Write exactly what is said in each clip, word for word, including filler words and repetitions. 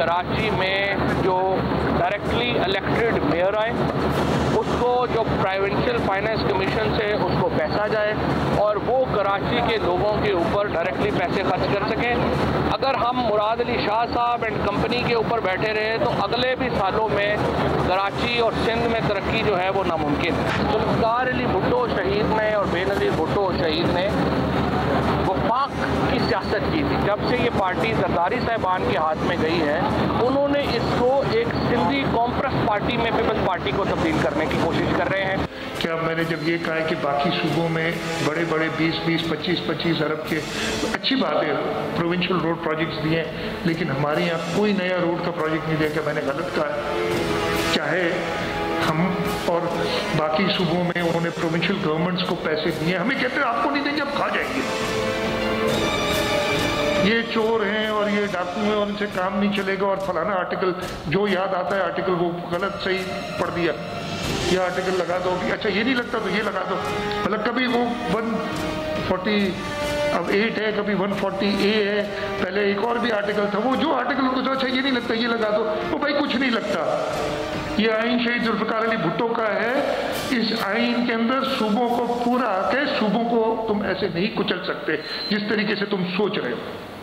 कराची में जो directly elected mayor आए, उसको जो प्रोविंशियल फाइनेंस कमीशन से उसको पैसा जाए और वो कराची के लोगों के ऊपर डायरेक्टली पैसे खर्च कर सकें। अगर हम मुराद अली शाह साहब एंड कंपनी के ऊपर बैठे रहे तो अगले भी सालों में कराची और सिंध में तरक्की जो है वो नामुमकिन है। जुल्फ़िकार अली भुट्टो शहीद ने और बेनज़ीर भुट्टो शहीद ने वफाक की सियासत की थी। जब से ये पार्टी जरदारी साहबान के हाथ में गई है, उन्होंने इसको एक सिंधी कॉम्प्रेस पार्टी में पीपल्स पार्टी को तब्दील करने की कोशिश कर रहे हैं। क्या मैंने जब ये कहा है कि बाकी सूबों में बड़े बड़े बीस बीस पच्चीस पच्चीस अरब के, तो अच्छी बात है, प्रोविंशियल रोड प्रोजेक्ट्स दिए हैं, लेकिन हमारे यहाँ कोई नया रोड का प्रोजेक्ट नहीं दिया। क्या मैंने गलत कहा है? चाहे हम और बाकी सूबों में उन्होंने प्रोविंशियल गवर्नमेंट्स को पैसे दिए, हमें कहते हैं आपको नहीं देंगे, आप खा जाएंगे, ये चोर हैं और ये डाकू हैं और इनसे काम नहीं चलेगा और फलाना आर्टिकल, जो याद आता है आर्टिकल वो गलत सही पढ़ दिया, ये आर्टिकल लगा दो कि अच्छा ये नहीं लगता तो ये लगा दो। मतलब कभी वो वन फोर्टी अब एट है, कभी वन फोर्टी ए है, पहले एक और भी आर्टिकल था, वो जो आर्टिकल उनको अच्छा ये नहीं लगता ये लगा दो, वो भाई कुछ नहीं लगता। ये आइन शहीद जुल्फ़िकार अली भुट्टो का है। इस आइन के अंदर सूबों को पूरा के सूबों को तुम ऐसे नहीं कुचल सकते जिस तरीके से तुम सोच रहे हो।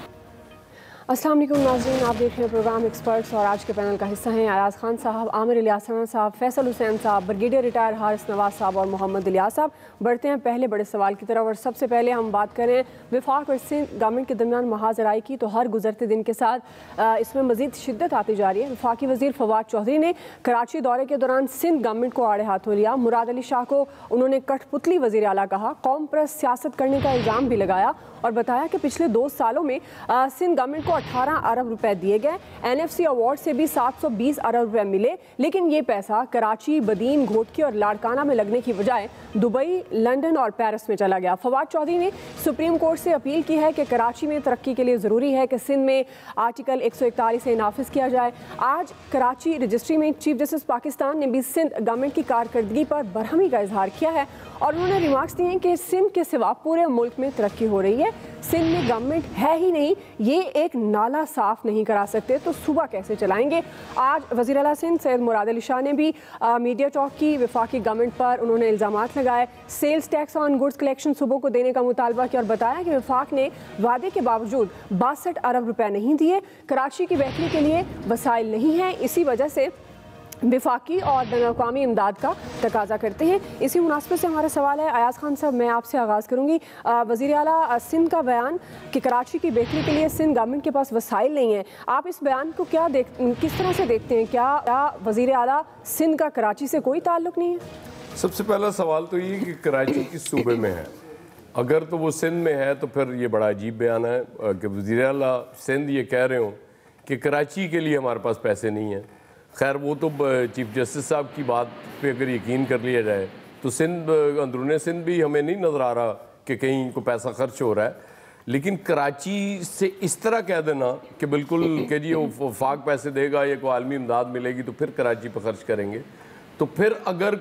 अस्सलाम वालेकुम नाज़रीन, आप देख रहे हैं प्रोग्राम एक्सपर्ट्स और आज के पैनल का हिस्सा हैं अयाज खान साहब, आमिर इलियास साहब, फैसल हुसैन साहब, ब्रिगेडियर रिटायर हारिस नवाज साहब और मोहम्मद इलियास साहब। बढ़ते हैं पहले बड़े सवाल की तरफ और सबसे पहले हम बात करें वफाक और सिंध गवर्नमेंट के दरमियान महाजराई की, तो हर गुजरते दिन के साथ इसमें मजीद शिद्दत आती जा रही है। वफाकी वज़ीर फवाद चौधरी ने कराची दौरे के दौरान सिंध गवर्नमेंट को आड़े हाथों लिया। मुराद अली शाह को उन्होंने कठपुतली वज़ीर आला कहा, कौम पर सियासत करने का इल्ज़ाम भी लगाया और बताया कि पिछले दो सालों में सिंध गवर्नमेंट को अठारह अरब रुपए दिए गए, एनएफसी अवार्ड से भी सात सौ बीस अरब रुपए मिले, लेकिन ये पैसा कराची, बदीन, घोटकी और लाड़काना में लगने की बजाय दुबई, लंदन और पेरिस में चला गया। फवाद चौधरी ने सुप्रीम कोर्ट से अपील की है कि कराची में तरक्की के लिए ज़रूरी है कि सिंध में आर्टिकल एक सौ इकतालीस से नाफिज किया जाए। आज कराची रजिस्ट्री में चीफ जस्टिस पाकिस्तान ने भी सिंध गवर्नमेंट की कारकर्दगी पर बरहमी का इजहार किया है और उन्होंने रिमार्क्स दिए कि सिंध के सिवा पूरे मुल्क में तरक्की हो रही है। सिंध में गवर्नमेंट है ही नहीं, ये एक नाला साफ नहीं करा सकते तो सूबा कैसे चलाएंगे। आज वज़ीर आला सिंध सैयद मुराद अली शाह ने भी आ, मीडिया टॉक की, वफाकी गवर्नमेंट पर उन्होंने इल्ज़ामात लगाए, sales tax on goods collection सूबों को देने का मुतालबा किया और बताया कि वफाक ने वादे के बावजूद बासठ अरब रुपए नहीं दिए, कराची की बेहतरी के लिए वसाइल नहीं हैं, इसी वजह से विफाकी और बैनुल-अक़वामी इमदाद का तकाजा करते हैं। इसी मुनासिबत से हमारा सवाल है अयाज खान साहब, मैं आपसे आगाज़ करूँगी। वज़ीर आला सिंध का बयान कि कराची की बेहतरी के लिए सिंध गवर्नमेंट के पास वसाइल नहीं है, आप इस बयान को क्या देख किस तरह से देखते हैं? क्या, क्या वज़ीर आला सिंध का कराची से कोई ताल्लुक़ नहीं है? सबसे पहला सवाल तो ये कि कराची किस सूबे में है। अगर तो वो सिंध में है तो फिर ये बड़ा अजीब बयान है कि वज़ीर आला सिंध ये कह रहे हो कि कराची के लिए हमारे पास पैसे नहीं हैं। खैर वो तो चीफ जस्टिस साहब की बात पे अगर यकीन कर लिया जाए तो सिंध, अंदरूनी सिंध भी हमें नहीं नज़र आ रहा कि कहीं को पैसा खर्च हो रहा है, लेकिन कराची से इस तरह कह देना कि बिल्कुल कि जी वो वफाक पैसे देगा या कोई आलमी इमदाद मिलेगी तो फिर कराची पर खर्च करेंगे, तो फिर अगर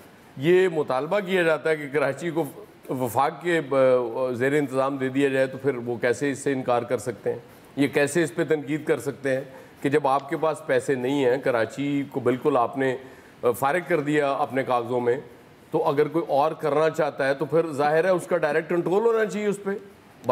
ये मुतालबा किया जाता है कि कराची को वफाक के ज़ेर इंतज़ाम दे दिया जाए तो फिर वो कैसे इससे इनकार कर सकते हैं, ये कैसे इस पर तनकीद कर सकते हैं कि जब आपके पास पैसे नहीं हैं, कराची को बिल्कुल आपने फारिग कर दिया अपने कागज़ों में, तो अगर कोई और करना चाहता है तो फिर जाहिर है उसका डायरेक्ट कंट्रोल होना चाहिए उस पर।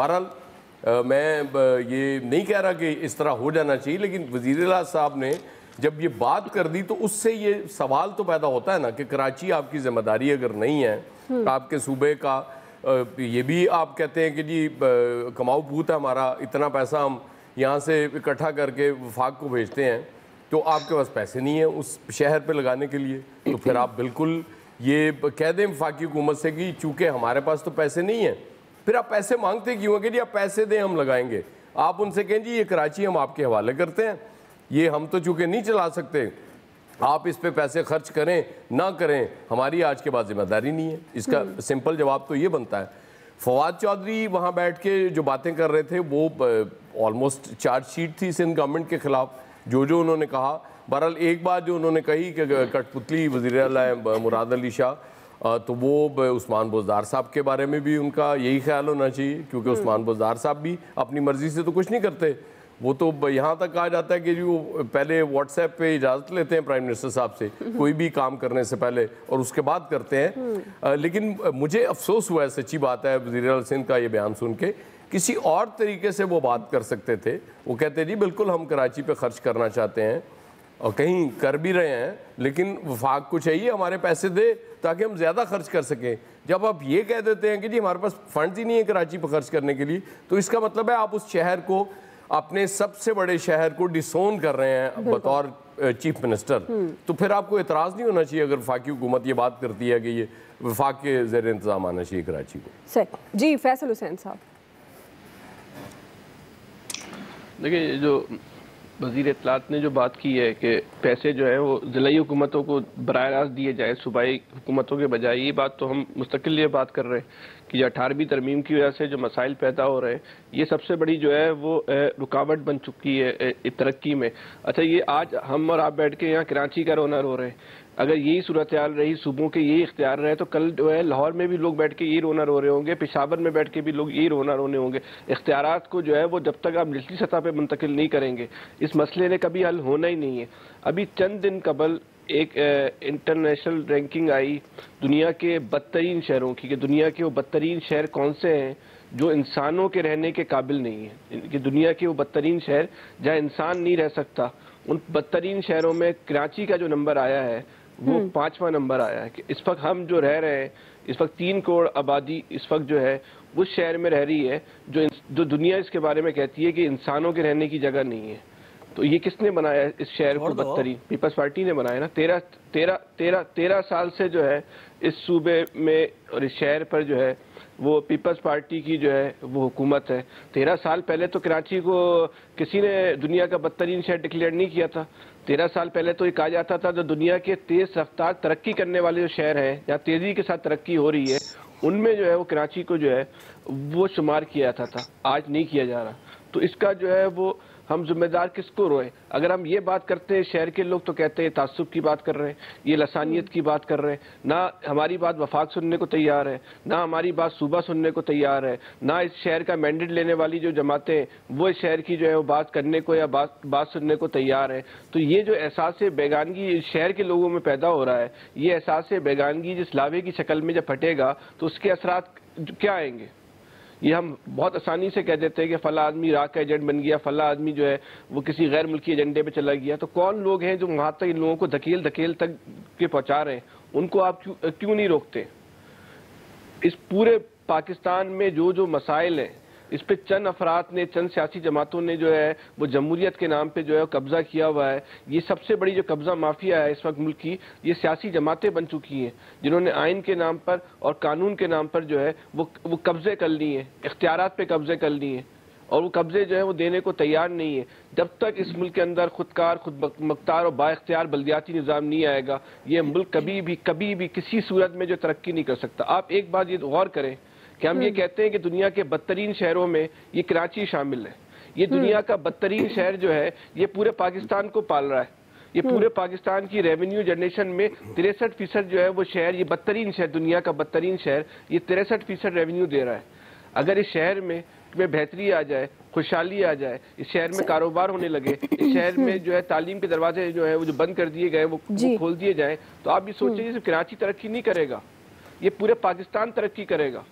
बहरहाल मैं ये नहीं कह रहा कि इस तरह हो जाना चाहिए, लेकिन वज़ीर आला साहब ने जब ये बात कर दी तो उससे ये सवाल तो पैदा होता है ना कि कराची आपकी ज़िम्मेदारी अगर नहीं है, आपके सूबे का ये भी आप कहते हैं कि जी कमाऊ पूत है हमारा, इतना पैसा हम यहाँ से इकट्ठा करके वफाक को भेजते हैं, तो आपके पास पैसे नहीं है उस शहर पे लगाने के लिए, तो फिर आप बिल्कुल ये कह दें वफाकी हुकूमत से कि चूँकि हमारे पास तो पैसे नहीं हैं, फिर आप पैसे मांगते क्यों हैं कि जी आप पैसे दें हम लगाएंगे। आप उनसे कहें जी ये कराची हम आपके हवाले करते हैं, ये हम तो चूँकि नहीं चला सकते, आप इस पे पैसे खर्च करें ना करें हमारी आज के बाद जिम्मेदारी नहीं है। इसका सिंपल जवाब तो ये बनता है। फवाद चौधरी वहाँ बैठ के जो बातें कर रहे थे वो ऑलमोस्ट चार्जशीट थी सिंध गवर्नमेंट के ख़िलाफ़, जो जो उन्होंने कहा। बहरहाल एक बात जो उन्होंने कही कि कठपुतली वज़ीर आला मुराद अली शाह, तो वो उस्मान बुज़दार साहब के बारे में भी उनका यही ख्याल होना चाहिए, क्योंकि उस्मान बुज़दार साहब भी अपनी मर्ज़ी से तो कुछ नहीं करते, वो तो यहाँ तक कहा जाता है कि जो पहले व्हाट्सएप पे इजाज़त लेते हैं प्राइम मिनिस्टर साहब से कोई भी काम करने से पहले और उसके बाद करते हैं। लेकिन मुझे अफसोस हुआ है, सच्ची बात है, वज़ीर आला सिंध का ये बयान सुन के, किसी और तरीके से वो बात कर सकते थे। वो कहते जी बिल्कुल हम कराची पे खर्च करना चाहते हैं और कहीं कर भी रहे हैं, लेकिन वफाक को चाहिए हमारे पैसे दे ताकि हम ज़्यादा खर्च कर सकें। जब आप ये कह देते हैं कि जी हमारे पास फंड्स ही नहीं है कराची पर खर्च करने के लिए, तो इसका मतलब है आप उस शहर को, अपने सबसे बड़े शहर को डिसोन कर रहे हैं बतौर चीफ मिनिस्टर। तो फिर आपको एतराज़ नहीं होना चाहिए अगर वफाकी हुकूमत ये बात करती है कि ये वफाक के ज़ेर इंतज़ाम आना चाहिए कराची को। सही जी, फैसल हुसैन साहब। देखिए, जो वज़ीर इत्तलात ने जो बात की है कि पैसे जो है वो ज़िलाई हुकूमतों को बराह रास्त दिए जाए सूबाई हुकूमतों के बजाय, ये बात तो हम मुस्तकिल ये बात कर रहे हैं कि अठारहवीं तरमीम की वजह से जो मसाइल पैदा हो रहे हैं, ये सबसे बड़ी जो है वो रुकावट बन चुकी है तरक्की में। अच्छा, ये आज हम और आप बैठ के यहाँ कराची का रोना रो रहे हैं, अगर यही सूरत हाल रही, सूबों के यही इख्तियार रहे, तो कल जो है लाहौर में भी लोग बैठ के यही रोना रो रहे होंगे, पेशावर में बैठ के भी लोग यही रोना रोने होंगे। इख्तियारात को जो है वो जब तक आप निचली सतह पे मुंतकिल नहीं करेंगे, इस मसले ने कभी हल होना ही नहीं है। अभी चंद दिन कबल एक इंटरनेशनल रैंकिंग आई दुनिया के बदतरीन शहरों की, कि दुनिया के वो बदतरीन शहर कौन से हैं जो इंसानों के रहने के काबिल नहीं है, कि दुनिया के वो बदतरीन शहर जहाँ इंसान नहीं रह सकता। उन बदतरीन शहरों में कराची का जो नंबर आया है वो पांचवा नंबर आया है। कि इस वक्त हम जो रह रहे हैं, इस वक्त तीन करोड़ आबादी इस वक्त जो है उस शहर में रह रही है जो जो दुनिया इसके बारे में कहती है कि इंसानों के रहने की जगह नहीं है। तो ये किसने बनाया इस शहर को बदतरीन? पीपल्स पार्टी ने बनाया ना। तेरह तेरह तेरह तेरह साल से जो है इस सूबे में और इस शहर पर जो है वो पीपल्स पार्टी की जो है वो हुकूमत है। तेरह साल पहले तो कराची को किसी ने दुनिया का बदतरीन शहर डिक्लेयर नहीं किया था। तेरह साल पहले तो ये कहा जाता था जो दुनिया के तेज रफ्तार तरक्की करने वाले जो शहर हैं या तेजी के साथ तरक्की हो रही है, उनमें जो है वो कराची को जो है वो शुमार किया जाता था। आज नहीं किया जा रहा। तो इसका जो है वो हम जिम्मेदार किसको रोए? अगर हम ये बात करते हैं, शहर के लोग तो कहते हैं तासुब की बात कर रहे हैं, ये लसानियत की बात कर रहे हैं, ना हमारी बात वफाक सुनने को तैयार है, ना हमारी बात सूबा सुनने को तैयार है, ना इस शहर का मैंडेट लेने वाली जो जमातें हैं वो इस शहर की जो है वो बात करने को या बात बात सुनने को तैयार है। तो ये जो एहसास बेगानगी इस शहर के लोगों में पैदा हो रहा है, ये एहसास बेगानगी जिस लावे की शक्ल में जब फटेगा तो उसके असरात क्या आएंगे? ये हम बहुत आसानी से कह देते हैं कि फला आदमी इराक का एजेंट बन गया, फला आदमी जो है वो किसी गैर मुल्की एजेंडे पे चला गया। तो कौन लोग हैं जो वहाँ तक इन लोगों को धकेल धकेल तक के पहुँचा रहे हैं? उनको आप क्यों क्यों नहीं रोकते? इस पूरे पाकिस्तान में जो जो मसाइल हैं, इस पे चंद अफराद ने, चंद सियासी जमातों ने जो है वो जमहूरियत के नाम पे जो है कब्जा किया हुआ है। ये सबसे बड़ी जो कब्जा माफिया है इस वक्त मुल्क की, ये सियासी जमातें बन चुकी हैं जिन्होंने आइन के नाम पर और कानून के नाम पर जो है वो वो कब्जे कर लिए हैं, इख्तियारात पे कब्जे कर लिए हैं, और वो कब्जे जो है वो देने को तैयार नहीं है। जब तक इस मुल्क के अंदर खुदकार, खुद मुख्तार और बाइख्तियार बल्दियाती निज़ाम नहीं आएगा, ये मुल्क कभी भी कभी भी किसी सूरत में जो तरक्की नहीं कर सकता। आप एक बात ये गौर करें कि हम ये कहते हैं कि दुनिया के बदतरीन शहरों में ये कराची शामिल है। ये दुनिया का बदतरीन शहर जो है ये पूरे पाकिस्तान को पाल रहा है। ये पूरे पाकिस्तान की रेवेन्यू जनरेशन में तिरसठ फीसद जो है वो शहर, ये बदतरीन शहर, दुनिया का बदतरीन शहर, ये तिरसठ फीसद रेवेन्यू दे रहा है। अगर इस शहर में में बेहतरी आ जाए, खुशहाली आ जाए, इस शहर में कारोबार होने लगे, इस शहर में जो है तालीम के दरवाजे जो है वो जो बंद कर दिए गए वो, वो खोल दिए जाए, तो आप ये सोचिए सिर्फ कराची तरक्की नहीं करेगा, ये पूरे पाकिस्तान तरक्की करेगा।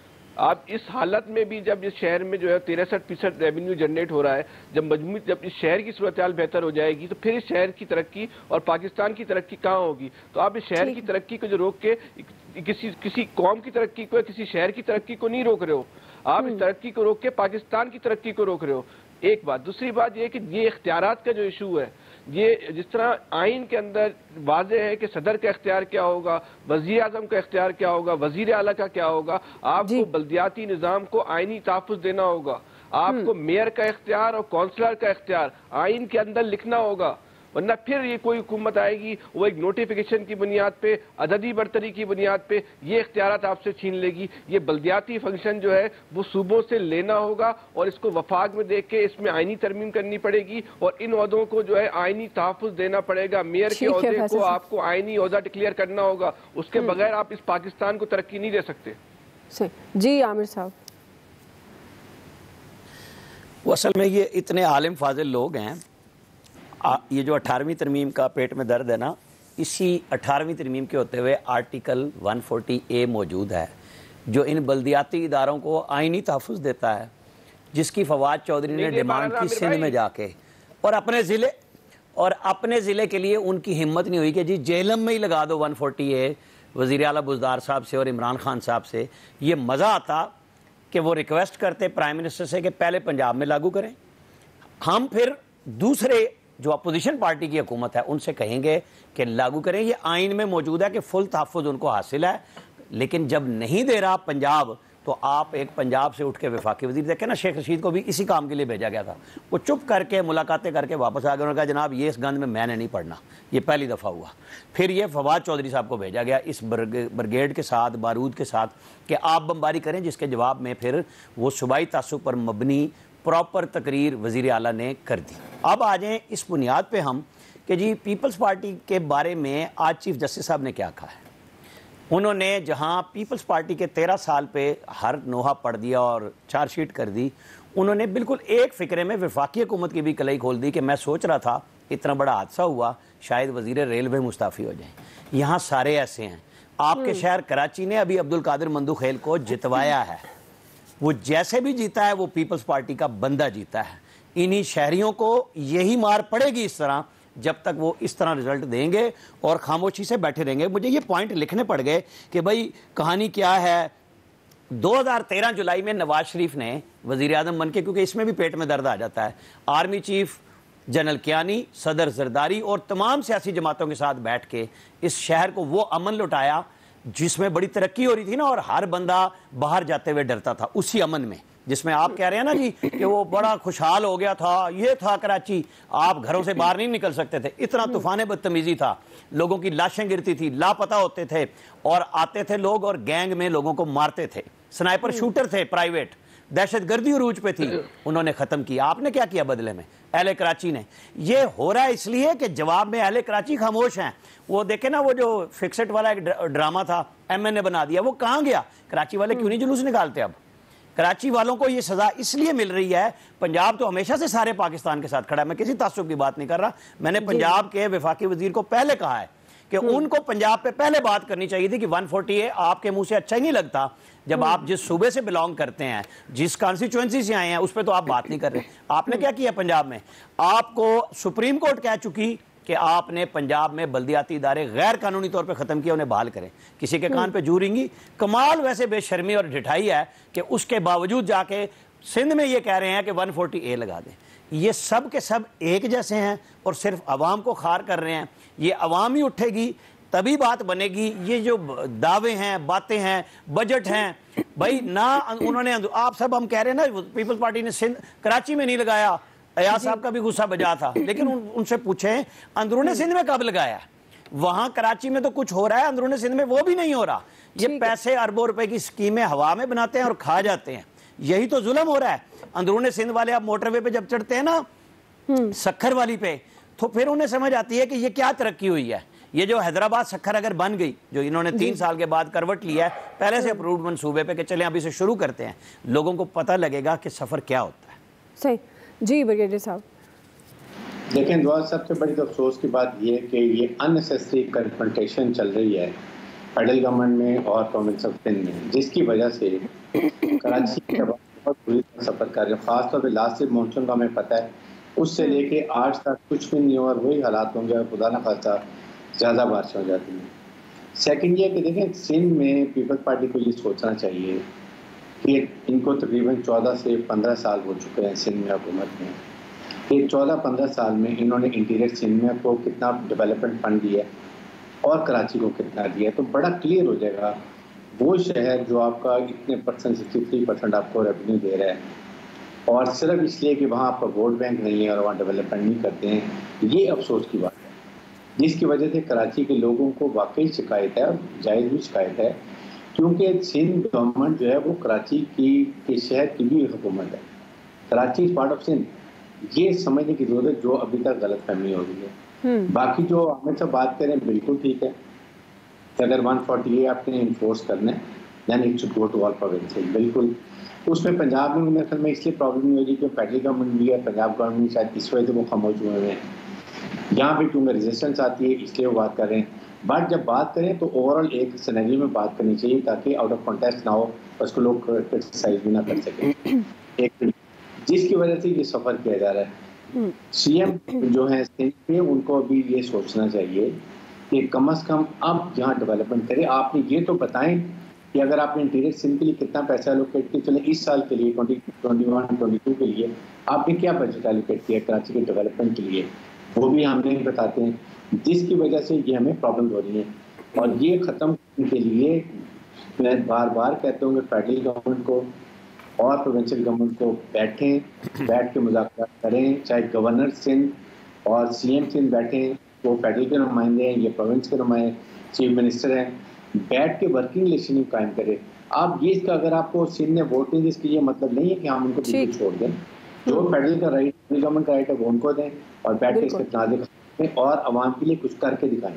आप इस हालत में भी जब इस शहर में जो है तिरसठ फीसद रेवेन्यू जनरेट हो रहा है, जब मजमू जब इस शहर की सूरत हाल बेहतर हो जाएगी तो फिर इस शहर की तरक्की और पाकिस्तान की तरक्की कहाँ होगी? तो आप इस शहर की तरक्की को जो रोक के किसी किसी कौम की तरक्की को, किसी शहर की तरक्की को नहीं रोक रहे हो, आप इस तरक्की को रोक के पाकिस्तान की तरक्की को रोक रहे हो। एक बात। दूसरी बात ये कि ये इख्तियारात का जो इशू है, ये जिस तरह आइन के अंदर वाज़ेह है कि सदर का इख्तियार क्या होगा, वज़ीर आज़म का इख्तियार क्या होगा, वज़ीर आला का क्या होगा, आपको बल्दियाती निज़ाम को आइनी तहफ़्फ़ुज़ देना होगा, आपको मेयर का इख्तियार और काउंसलर का इख्तियार आइन के अंदर लिखना होगा, वरना फिर ये कोई हुकूमत आएगी वो एक नोटिफिकेशन की बुनियाद पे, अददी बरतरी की बुनियाद पे ये इख्तियारात आपसे छीन लेगी। ये बल्दियाती फंक्शन जो है वो सूबों से लेना होगा और इसको वफाक में देख के इसमें आइनी तरमीम करनी पड़ेगी और इन ओहदों को जो है आइनी तहफ़्फ़ुज़ देना पड़ेगा। मेयर के ओहदे को आपको आइनी ओहदा डिक्लेयर करना होगा, उसके बगैर आप इस पाकिस्तान को तरक्की नहीं दे सकते। जी आमिर साहब। वो असल में ये इतने आलिम फाजिल लोग हैं, आ, ये जो अठारहवीं तरमीम का पेट में दर्द है ना, इसी अठारहवीं तरमीम के होते हुए आर्टिकल एक सौ चालीस ए मौजूद है जो इन बल्दियाती इदारों को आइनी तहफ़्फ़ुज़ देता है, जिसकी फवाद चौधरी ने डिमांड की सिंध में जाके, और अपने ज़िले और अपने ज़िले के लिए उनकी हिम्मत नहीं हुई कि जी जेहलम में ही लगा दो एक सौ चालीस ए वज़ीर आला बुज़दार साहब से और इमरान खान साहब से। ये मज़ा आता कि वो रिक्वेस्ट करते प्राइम मिनिस्टर से कि पहले पंजाब में लागू करें, हम फिर दूसरे जो अपोजिशन पार्टी की हुकूमत है उनसे कहेंगे कि लागू करें। ये आइन में मौजूद है कि फुल तहफ़्फ़ुज़ उनको हासिल है, लेकिन जब नहीं दे रहा पंजाब तो आप एक पंजाब से उठ के वफाकी वज़ीर देखें ना, शेख रशीद को भी इसी काम के लिए भेजा गया था, वो चुप करके मुलाकातें करके वापस आ गए। उन्होंने कहा जनाब ये इस गंद में मैंने नहीं पढ़ना, ये पहली दफ़ा हुआ। फिर ये फवाद चौधरी साहब को भेजा गया इस ब्रिगेड के साथ, बारूद के साथ, कि आप बमबारी करें, जिसके जवाब में फिर वो सूबाई तासुब पर मबनी प्रॉपर तकरीर वज़ीर आला ने कर दी। अब आ जाएँ इस बुनियाद पर हम कि जी पीपल्स पार्टी के बारे में आज चीफ जस्टिस साहब ने क्या कहा है। उन्होंने जहां पीपल्स पार्टी के तेरह साल पे हर नोहा पढ़ दिया और चार्जशीट कर दी, उन्होंने बिल्कुल एक फ़िक्रे में वफाकी हुकूमत की भी कलई खोल दी कि मैं सोच रहा था इतना बड़ा हादसा हुआ शायद वज़ीर रेलवे मुस्ताफ़ी हो जाए। यहाँ सारे ऐसे हैं। आपके शहर कराची ने अभी अब्दुल कादिर मंदूखेल को जितवाया है, वो जैसे भी जीता है वो पीपल्स पार्टी का बंदा जीता है। इन्हीं शहरियों को यही मार पड़ेगी इस तरह जब तक वो इस तरह रिजल्ट देंगे और खामोशी से बैठे रहेंगे। मुझे ये पॉइंट लिखने पड़ गए कि भाई कहानी क्या है। दो हज़ार तेरह जुलाई में नवाज शरीफ ने वज़ीर आज़म बन के, क्योंकि इसमें भी पेट में दर्द आ जाता है, आर्मी चीफ जनरल कियानी, सदर जरदारी और तमाम सियासी जमातों के साथ बैठ के इस शहर को वो अमन लुटाया जिसमें बड़ी तरक्की हो रही थी ना, और हर बंदा बाहर जाते हुए डरता था उसी अमन में, जिसमें आप कह रहे हैं ना जी कि वो बड़ा खुशहाल हो गया था। ये था कराची, आप घरों से बाहर नहीं निकल सकते थे, इतना तूफान बदतमीजी था, लोगों की लाशें गिरती थी, लापता होते थे और आते थे लोग और गैंग में लोगों को मारते थे। स्नाइपर शूटर थे प्राइवेट, दहशतगर्दी उरूज पे थी, उन्होंने ख़त्म किया। आपने क्या किया बदले में? अहले कराची ने। ये हो रहा है इसलिए कि जवाब में अहले कराची खामोश हैं। वो देखे ना, वो जो फिक्सेट वाला एक ड्रामा था एम एन ए बना दिया, वो कहाँ गया? कराची वाले क्यों नहीं जुलूस निकालते? अब कराची वालों को ये सज़ा इसलिए मिल रही है। पंजाब तो हमेशा से सारे पाकिस्तान के साथ खड़ा है, मैं किसी तासुब की बात नहीं कर रहा। मैंने पंजाब के वफाकी वजीर को पहले कहा है कि उनको पंजाब पे पहले बात करनी चाहिए थी कि एक सौ चालीस ए आपके मुंह से अच्छा ही नहीं लगता जब आप जिस सूबे से बिलोंग करते हैं, जिस कॉन्स्टिट्यूएंसी से आए हैं, उस पर तो आप बात नहीं कर रहे। आपने क्या किया पंजाब में? आपको सुप्रीम कोर्ट कह चुकी कि आपने पंजाब में बल्दियाती इदारे गैर कानूनी तौर पे ख़त्म किए, उन्हें बहाल करें। किसी के कान पे जू रिंगी। कमाल वैसे बेशर्मी और ढिठाई है कि उसके बावजूद जाके सिंध में ये कह रहे हैं कि एक सौ चालीस ए लगा दें। ये सब के सब एक जैसे हैं और सिर्फ अवाम को खार कर रहे हैं। ये अवाम ही उठेगी तभी बात बनेगी। ये जो दावे हैं, बातें हैं, बजट हैं, भाई ना उन्होंने, आप सब हम कह रहे हैं ना पीपल्स पार्टी ने सिंध कराची में नहीं लगाया, अयाज साहब का भी गुस्सा बजा था, लेकिन उन, उनसे पूछें अंदरूनी सिंध में कब लगाया? वहां कराची में तो कुछ हो रहा है, अंदरूनी सिंध में वो भी नहीं हो रहा। ये पैसे अरबों रुपए की स्कीमें हवा में बनाते हैं और खा जाते हैं। यही तो जुल्म हो रहा है। अंदरूनी सिंध वाले आप मोटरवे पे जब चढ़ते हैं ना सक्खर वाली पे, तो फिर उन्हें समझ आती है कि ये क्या तरक्की हुई है। ये जो हैदराबाद सक्खर अगर बन गई, जो इन्होंने तीन साल के बाद करवट लिया है पहले से अप्रूव्ड मनसूबे पे कि चलें अभी से शुरू करते हैं, लोगों को पता लगेगा कि सफर क्या होता है। सही जी ब्रिगेडियर साहब। लेकिन दुआ सबसे बड़ी तो अफसोस की बात यह है कि ये अननेसेसरी कन्फ्रंटेशन चल रही है फेडरल गवर्नमेंट में और प्रोविंस ऑफ सिंध में, जिसकी वजह से कराची के बहुत बुरी सफ़र कर रहे हैं। खासतौर पर लास्ट ईयर मानसून का हमें पता है, उससे लेके आज तक कुछ भी नहीं हुआ और वही हालात होंगे, खुदा न खास्ता ज़्यादा बारिश हो जाती है। सेकेंड ये कि देखें सिंध में पीपल्स पार्टी को ये सोचना चाहिए कि इनको तकरीबन चौदह से पंद्रह साल हो चुके हैं सिंध में हुकूमत में। ये चौदह पंद्रह साल में इन्होंने इंटीरियर सिंध में को कितना डेवलपमेंट फंड दिया और कराची को कितना दिया, तो बड़ा क्लियर हो जाएगा। वो शहर जो आपका इतने परसेंट सिक्सटी थ्री परसेंट आपको रेवेन्यू दे रहा है और सिर्फ इसलिए कि वहाँ आपका वोट बैंक नहीं है और वहाँ डेवलपमेंट नहीं करते हैं, ये अफसोस की बात है, जिसकी वजह से कराची के लोगों को वाकई शिकायत है और जायज़ भी शिकायत है, क्योंकि सिंध गवर्नमेंट जो है वो कराची की के शहर की भी हुकूमत है। Karachi is part of Sindh, ये समझने की जरूरत जो अभी तक गलत फहमी हो रही है। बाकी जो आमिर साहब बात करें बिल्कुल ठीक है कि अगर एक सौ चालीस आपने इन्फोर्स करना है then it should go to all provinces। बिल्कुल उसमें पंजाब में मेरे ख्याल में इसलिए प्रॉब्लम नहीं हो रही कि फेडरल गवर्नमेंट भी है, पंजाब गवर्नमेंट शायद इस वजह से वो खामोश हुए हैं, यहाँ भी क्योंकि रेजिस्टेंस आती है इसलिए वो बात कर रहे हैं। बट जब बात करें तो ओवरऑल एक सिनेरियो में बात करनी चाहिए ताकि आउट ऑफ कॉन्टेक्स्ट ना हो, उसको लोग क्रिटिसाइज भी ना कर सकें, एक जिसकी वजह से ये सफ़र किया जा रहा है। सीएम जो है सिंध पे उनको अभी ये सोचना चाहिए कि कम अज़ कम अब यहाँ डेवलपमेंट करें। आपने ये तो बताएं कि अगर आपने इंटीरियर सिंध के लिए कितना पैसा एलोकेट किया, चले इस साल के लिए twenty twenty one twenty two के लिए आपने क्या बजट एलोकेट किया कराची के डेवलपमेंट के लिए, वो भी हम नहीं बताते हैं, जिसकी वजह से ये हमें प्रॉब्लम हो रही है। और ये ख़त्म करने के लिए मैं बार बार कहता हूँ कि फेडरल गवर्नमेंट को और प्रोविंशियल गवर्नमेंट को बैठें, बैठ के मुज़ाकरा करें, चाहे गवर्नर सिंध और सीएम सिंध बैठें, वो फेडरल के नुमाइंदे हैं, ये प्रोविंस के नुमाइंदे, चीफ मिनिस्टर हैं, बैठ के वर्किंग रिलेशनशिप कायम करें। आप ये इसका अगर आपको सिंध ने वोट नहीं, जिसकी ये मतलब नहीं है कि हम उनको बिल्कुल छोड़ दें, जो फेडरल का राइट, फेडरल गवर्नमेंट का राइट है वो उनको दें और बैठ के इसके तनाज़े करें और आवाम के लिए कुछ करके दिखाएं।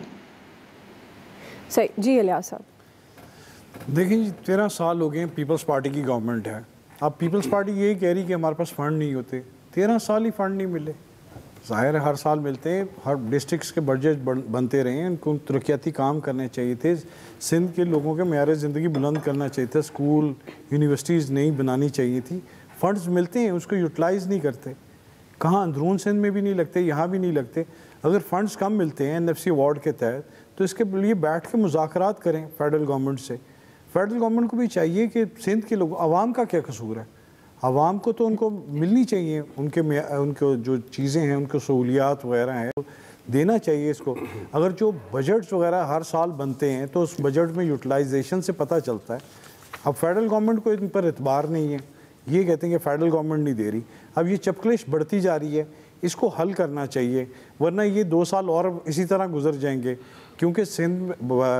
सही जी इलियास साहब। देखिए जी, तेरह साल हो गए पीपल्स पार्टी की गवर्नमेंट है, अब पीपल्स पार्टी यही कह रही कि हमारे पास फंड नहीं होते, तेरह साल ही फंड नहीं मिले। ज़ाहिर है हर साल मिलते हैं, हर डिस्ट्रिक्ट्स के बजट बनते रहे हैं, उनको तरक्याती काम करने चाहिए थे, सिंध के लोगों के मेयार ज़िंदगी बुलंद करना चाहिए था, स्कूल यूनिवर्सिटीज़ नई बनानी चाहिए थी। फ़ंड्स मिलते हैं उसको यूटिलाइज़ नहीं करते, कहाँ अंदरून सिंध में भी नहीं लगते, यहाँ भी नहीं लगते। अगर फ़ंड्स कम मिलते हैं एन एफ सी अवार्ड के तहत तो इसके लिए बैठ के मुज़ाकरात करें फेडरल गवर्नमेंट से। फेडरल गवर्नमेंट को भी चाहिए कि सिंध के लोग, आवाम का क्या कसूर है, आवाम को तो उनको मिलनी चाहिए, उनके उनको जो चीज़ें हैं, उनको सहूलियात वगैरह हैं देना चाहिए इसको। अगर जो बजट्स वगैरह हर साल बनते हैं तो उस बजट में यूटिलाइजेशन से पता चलता है। अब फेडरल गवर्नमेंट को इन पर एतबार नहीं है, ये कहते हैं कि फेडरल गवर्नमेंट नहीं दे रही। अब ये चपकलिश बढ़ती जा रही है, इसको हल करना चाहिए, वरना ये दो साल और इसी तरह गुजर जाएंगे। क्योंकि सिंध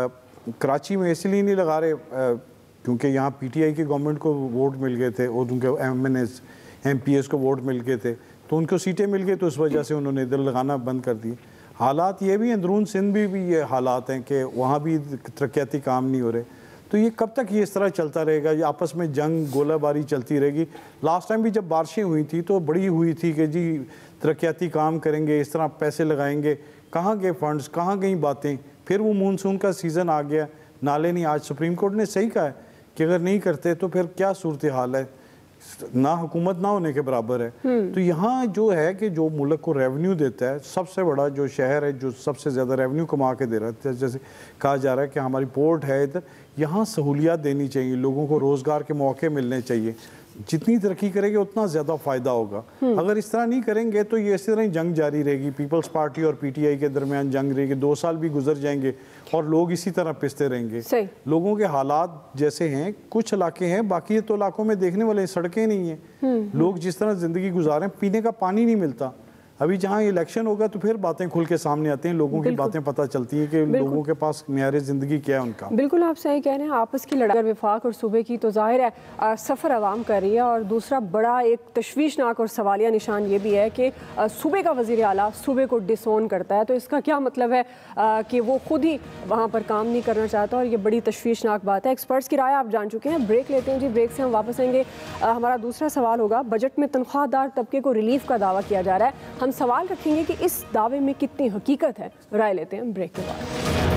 कराची में इसलिए नहीं लगा रहे क्योंकि यहाँ पीटीआई की गवर्नमेंट को वोट मिल गए थे और उनके M N S M P S को वोट मिल गए थे तो उनको सीटें मिल गई, तो उस वजह से उन्होंने इधर लगाना बंद कर दिए। हालात ये भी अंदरून सिंध भी, भी ये हालात हैं कि वहाँ भी तरक्याती काम नहीं हो रहे। तो ये कब तक ये इस तरह चलता रहेगा, ये आपस में जंग गोलाबारी चलती रहेगी। लास्ट टाइम भी जब बारिशें हुई थी तो बड़ी हुई थी कि जी तरक्याती काम करेंगे, इस तरह पैसे लगाएंगे, कहाँ गए फंड्स, कहाँ गई बातें। फिर वो मानसून का सीज़न आ गया, नाले नहीं। आज सुप्रीम कोर्ट ने सही कहा है कि अगर नहीं करते तो फिर क्या सूरत हाल है, ना हुकूमत ना होने के बराबर है। तो यहाँ जो है कि जो मुल्क को रेवेन्यू देता है, सबसे बड़ा जो शहर है जो सबसे ज़्यादा रेवेन्यू कमा के दे रहा है, जैसे कहा जा रहा है कि हमारी पोर्ट है इधर, यहाँ सहूलियात देनी चाहिए, लोगों को रोज़गार के मौके मिलने चाहिए। जितनी तरक्की करेंगे उतना ज़्यादा फ़ायदा होगा। अगर इस तरह नहीं करेंगे तो ये इसी तरह ही जंग जारी रहेगी, पीपल्स पार्टी और पीटीआई के दरमियान जंग रहेगी, दो साल भी गुजर जाएंगे और लोग इसी तरह पिसते रहेंगे। लोगों के हालात जैसे हैं, कुछ इलाके हैं, बाकी तो इलाकों में देखने वाले सड़कें नहीं हैं, लोग जिस तरह ज़िंदगी गुजारें, पीने का पानी नहीं मिलता। अभी जहाँ इलेक्शन होगा तो फिर बातें खुल के सामने आती हैं, लोगों की बातें पता चलती हैं कि लोगों के पास मेयार ज़िंदगी क्या है उनका। बिल्कुल आप सही कह रहे हैं, आपस की लड़ाई वफाक और सूबे की तो जाहिर है सफ़र आवाम कर रही है। और दूसरा बड़ा एक तशवीशनाक और सवालिया निशान ये भी है कि सूबे का वज़ीर आला सूबे को डिसोन करता है। तो इसका क्या मतलब है कि वो खुद ही वहाँ पर काम नहीं करना चाहता, और ये बड़ी तशवीशनाक बात है। एक्सपर्ट्स की राय आप जान चुके हैं। ब्रेक लेते हैं जी, ब्रेक से हम वापस आएंगे। हमारा दूसरा सवाल होगा, बजट में तनख्वाहदार तबके को रिलीफ का दावा किया जा रहा है, हम सवाल रखेंगे कि इस दावे में कितनी हकीकत है। राय लेते हैं ब्रेक के बाद।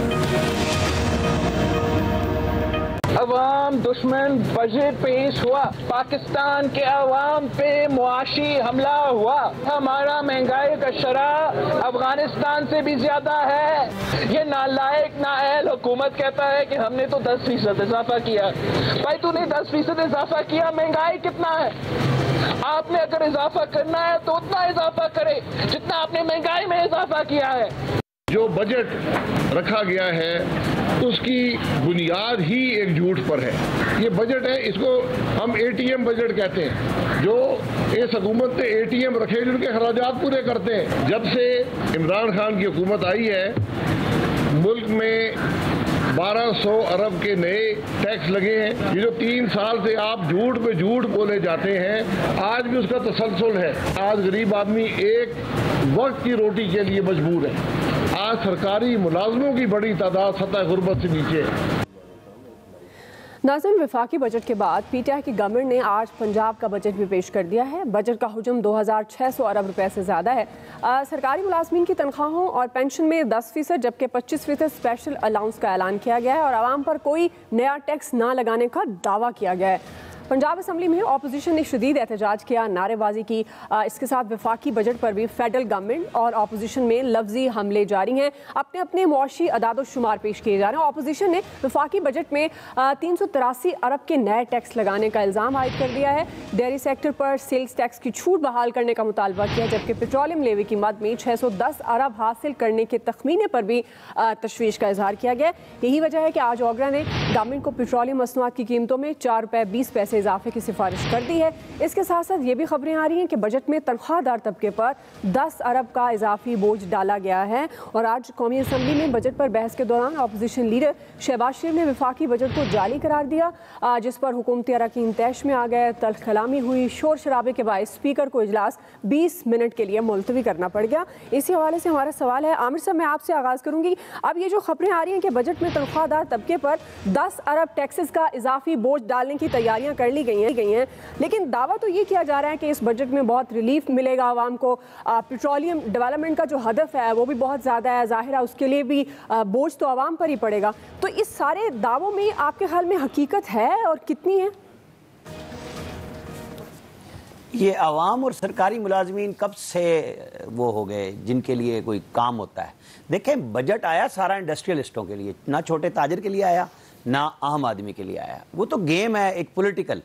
अवाम दुश्मन बजट पेश हुआ, पाकिस्तान के अवाम पे मुआशी हमला हुआ, हमारा महंगाई का शरा अफगानिस्तान से भी ज्यादा है। ये नालायक नाअहल हुकूमत कहता है कि हमने तो दस फीसद इजाफा किया। भाई तूने दस फीसद इजाफा किया, महंगाई कितना है? आपने अगर इजाफा करना है तो उतना इजाफा करे जितना आपने महंगाई में इजाफा किया है। जो बजट रखा गया है उसकी बुनियाद ही एक झूठ पर है। ये बजट है, इसको हम एटीएम बजट कहते हैं। जो इस हुकूमत ने एटीएम रखे जिनके खर्चात पूरे करते हैं। जब से इमरान खान की हुकूमत आई है, मुल्क में बारह सौ अरब के नए टैक्स लगे हैं। ये जो तीन साल से आप झूठ पे झूठ बोले जाते हैं, आज भी उसका तसलसल है। आज गरीब आदमी एक वक्त की रोटी के लिए मजबूर है। आज सरकारी मुलाजमों की बड़ी तादाद सतह गुर्बत से नीचे है। नाज़रीन, वफाकी बजट के बाद पीटीआई की गवर्नमेंट ने आज पंजाब का बजट भी पेश कर दिया है। बजट का हुजम दो हज़ार छः सौ अरब रुपए से ज़्यादा है। आ, सरकारी मुलाजमीन की तनख्वाहों और पेंशन में दस फीसद जबकि पच्चीस फीसद स्पेशल अलाउंस का ऐलान किया गया है और आवाम पर कोई नया टैक्स ना लगाने का दावा किया गया है। पंजाब असम्बली में अपोजिशन ने शदीद एहतजाज किया, नारेबाजी की। आ, इसके साथ वफाकी बजट पर भी फेडरल गवर्नमेंट और अपोजिशन में लफ्जी हमले जारी हैं। अपने अपने मुआशी अदाद शुमार पेश किए जा रहे हैं। अपोजिशन ने वफाकी बजट में तीन सौ तिरासी अरब के नए टैक्स लगाने का इल्ज़ाम आयद कर दिया है। डेयरी सेक्टर पर सेल्स टैक्स की छूट बहाल करने का मुतालबा किया, जबकि पेट्रोलियम लेवी की मद में छः सौ दस अरब हासिल करने के तखमीने पर भी तशवीश का इजहार किया गया। यही वजह है कि आज ओगरा ने गवर्नमेंट को पेट्रोलियम मसनूआत की कीमतों में चार रुपये बीस पैसे इजाफे की सिफारिश कर दी है। इसके साथ साथ ये भी खबरें आ रही हैं कि बजट में तनख्वाहदार तबके पर दस अरब का इजाफी बोझ डाला गया है। और आज कौमी असम्बली में बजट पर बहस के दौरान अपोजिशन लीडर शहबाज शरीफ ने वफाकी बजट को जाली करार दिया, जिस पर हुकूमती अरकान तैश में आ गए। तल्ख कलामी हुई, शोर शराबे के बायस स्पीकर को इजलास बीस मिनट के लिए मुलतवी करना पड़ गया। इसी हवाले से हमारा सवाल है, आमिर साहब मैं आपसे आगाज़ करूँगी। अब ये जो खबरें आ रही हैं कि बजट में तनख्वाहदार तबके पर दस अरब टैक्सेस का इजाफी बोझ डालने की तैयारियां कर ली गई हैं गई हैं लेकिन दावा तो ये किया जा रहा है कि इस बजट में बहुत रिलीफ मिलेगा आवाम को। पेट्रोलियम डेवलपमेंट का जो हदफ है वो भी बहुत ज़्यादा है, ज़ाहिर है उसके लिए भी बोझ तो आवाम पर ही पड़ेगा। तो इस सारे दावों में आपके ख्याल में हकीकत है और कितनी है? ये आवाम और सरकारी मुलाजमीन कब से वो हो गए जिनके लिए कोई काम होता है। देखें, बजट आया सारा इंडस्ट्रियलिस्टों के लिए, ना छोटे ताजर के लिए आया ना आम आदमी के लिए आया। वो तो गेम है एक पॉलिटिकल,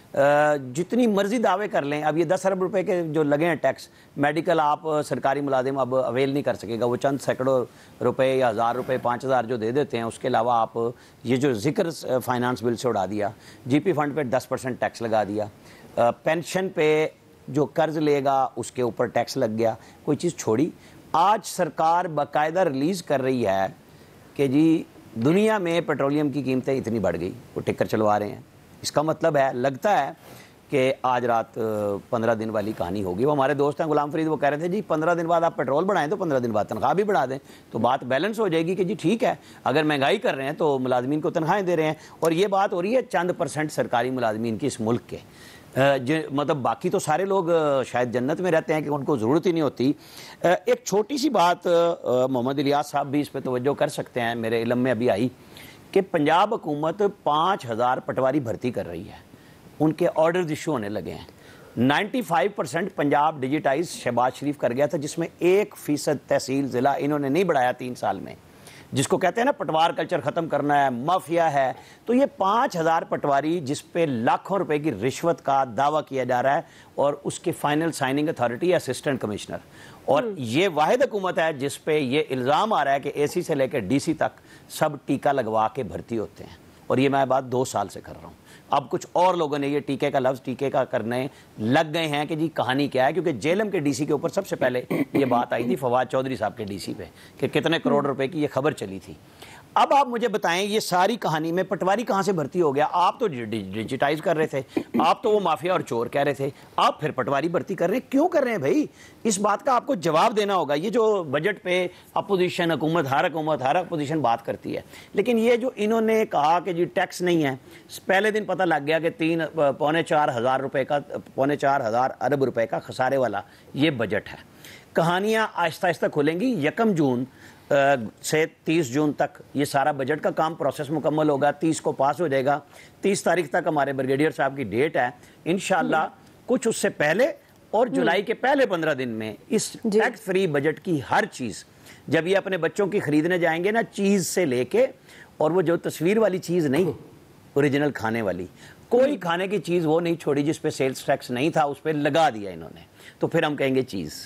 जितनी मर्जी दावे कर लें। अब ये दस अरब रुपए के जो लगे हैं टैक्स, मेडिकल आप सरकारी मुलाजिम अब अवेल नहीं कर सकेगा। वो चंद सैकड़ों रुपए या हज़ार रुपए पाँच हज़ार जो दे देते हैं, उसके अलावा आप ये जो जिक्र फाइनेंस बिल से उड़ा दिया, जीपी फंड पे दस परसेंट टैक्स लगा दिया, पेंशन पे जो कर्ज लेगा उसके ऊपर टैक्स लग गया, कोई चीज़ छोड़ी। आज सरकार बाकायदा रिलीज़ कर रही है कि जी दुनिया में पेट्रोलियम की कीमतें इतनी बढ़ गई, वो टिकर चलवा रहे हैं। इसका मतलब है, लगता है कि आज रात पंद्रह दिन वाली कहानी होगी। वो हमारे दोस्त हैं गुलाम फरीद, वो कह रहे थे जी पंद्रह दिन बाद आप पेट्रोल बढ़ाएं तो पंद्रह दिन बाद तनख्वाह भी बढ़ा दें, तो बात बैलेंस हो जाएगी कि जी ठीक है, अगर महंगाई कर रहे हैं तो मुलाजमीन को तनख्वाहें दे रहे हैं। और ये बात हो रही है चंद परसेंट सरकारी मुलाजमीन की इस मुल्क के, जो मतलब बाकी तो सारे लोग शायद जन्नत में रहते हैं कि उनको ज़रूरत ही नहीं होती। एक छोटी सी बात मोहम्मद इलियास साहब भी इस पर तवज्जो कर सकते हैं, मेरे इल्म में अभी आई कि पंजाब हुकूमत पाँच हज़ार पटवारी भर्ती कर रही है, उनके ऑर्डर इशू होने लगे हैं। पचानवे परसेंट पंजाब डिजिटाइज शहबाज शरीफ कर गया था, जिसमें एक फ़ीसद तहसील ज़िला इन्होंने नहीं बढ़ाया तीन साल में। जिसको कहते हैं ना पटवार कल्चर ख़त्म करना है, माफिया है। तो ये पाँच हज़ार पटवारी जिस पे लाखों रुपए की रिश्वत का दावा किया जा रहा है, और उसके final signing authority assistant commissioner, और ये वाहिद हुकूमत है जिस पे ये इल्ज़ाम आ रहा है कि एसी से लेकर डीसी तक सब टीका लगवा के भर्ती होते हैं। और ये मैं बात दो साल से कर रहा हूँ। अब कुछ और लोगों ने ये टीके का लफ्ज़ टीके का करने लग गए हैं कि जी कहानी क्या है, क्योंकि जेएलएम के डीसी के ऊपर सबसे पहले ये बात आई थी फवाद चौधरी साहब के डीसी पे कि कितने करोड़ रुपए की ये खबर चली थी। अब आप मुझे बताएं, ये सारी कहानी में पटवारी कहाँ से भर्ती हो गया? आप तो डिजिटाइज कर रहे थे, आप तो वो माफिया और चोर कह रहे थे, आप फिर पटवारी भर्ती कर रहे हैं, क्यों कर रहे हैं भाई? इस बात का आपको जवाब देना होगा। ये जो बजट पे अपोजिशन हुकूमत हर हुकूमत हर अपोजिशन बात करती है, लेकिन ये जो इन्होंने कहा कि जी टैक्स नहीं है, पहले दिन पता लग गया कि तीन पौने चार हज़ार रुपये का पौने चार हज़ार अरब रुपये का खसारे वाला ये बजट है। कहानियाँ आहिस्ता आहिस्ता खुलेंगी। यकम जून से तीस जून तक ये सारा बजट का काम प्रोसेस मुकम्मल होगा, तीस को पास हो जाएगा। तीस तारीख तक हमारे ब्रिगेडियर साहब की डेट है, इंशाल्लाह कुछ उससे पहले और जुलाई के पहले पंद्रह दिन में इस टैक्स फ्री बजट की हर चीज़, जब ये अपने बच्चों की खरीदने जाएंगे ना, चीज़ से लेके, और वो जो तस्वीर वाली चीज़ नहीं, ओरिजिनल खाने वाली, कोई खाने की चीज़ वो नहीं छोड़ी जिस पे सेल्स टैक्स नहीं था, उस पर लगा दिया इन्होंने, तो फिर हम कहेंगे चीज़।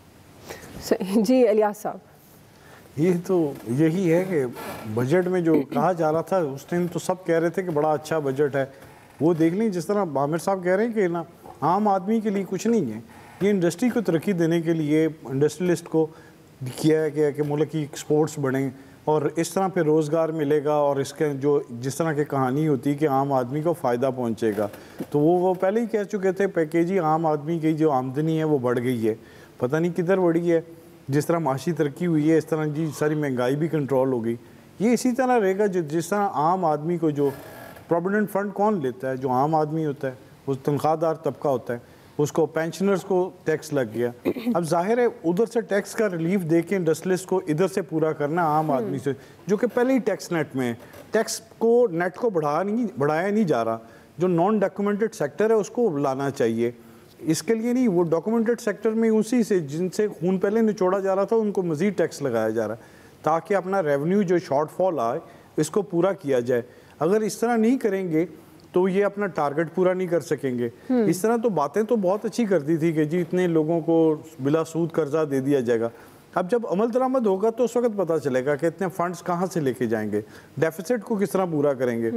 जी इलियास साहब, ये तो यही है कि बजट में जो कहा जा रहा था उस दिन तो सब कह रहे थे कि बड़ा अच्छा बजट है। वो देख लें जिस तरह आमिर साहब कह रहे हैं कि ना आम आदमी के लिए कुछ नहीं है, ये इंडस्ट्री को तरक्की देने के लिए इंडस्ट्रियलिस्ट को किया है कि, कि मुल्क की एक्सपोर्ट्स बढ़ें और इस तरह पे रोज़गार मिलेगा, और इसके जो जिस तरह की कहानी होती है कि आम आदमी को फ़ायदा पहुँचेगा, तो वो वो पहले ही कह चुके थे पैकेजी आम आदमी की जो आमदनी है वो बढ़ गई है, पता नहीं किधर बढ़ी है। जिस तरह माशी तरक्की हुई है, इस तरह जी सारी महंगाई भी कंट्रोल हो गई। ये इसी तरह रहेगा जो जिस तरह आम आदमी को जो प्रोविडेंट फंड कौन लेता है? जो आम आदमी होता है, उस तनख्वाहदार तबका होता है, उसको पेंशनर्स को टैक्स लग गया। अब जाहिर है उधर से टैक्स का रिलीफ दे के इंडस्ट्रियलिस्ट को इधर से पूरा करना आम आदमी से, जो कि पहले ही टैक्स नेट में है। टैक्स को नेट को बढ़ा नहीं बढ़ाया नहीं जा रहा। जो नॉन डॉक्यूमेंटेड सेक्टर है उसको लाना चाहिए। इसके लिए नहीं, वो डॉक्यूमेंटेड सेक्टर में उसी से जिनसे खून पहले निचोड़ा जा रहा था उनको मज़ीद टैक्स लगाया जा रहा है, ताकि अपना रेवेन्यू जो शॉर्टफॉल आए इसको पूरा किया जाए। अगर इस तरह नहीं करेंगे तो ये अपना टारगेट पूरा नहीं कर सकेंगे। इस तरह तो बातें तो बहुत अच्छी करती थी कि जी इतने लोगों को बिला सूद कर्जा दे दिया जाएगा। अब जब अमल दरामद होगा तो उस वक्त पता चलेगा कि इतने फंड्स कहाँ से लेके जाएंगे, डेफिसिट को किस तरह पूरा करेंगे।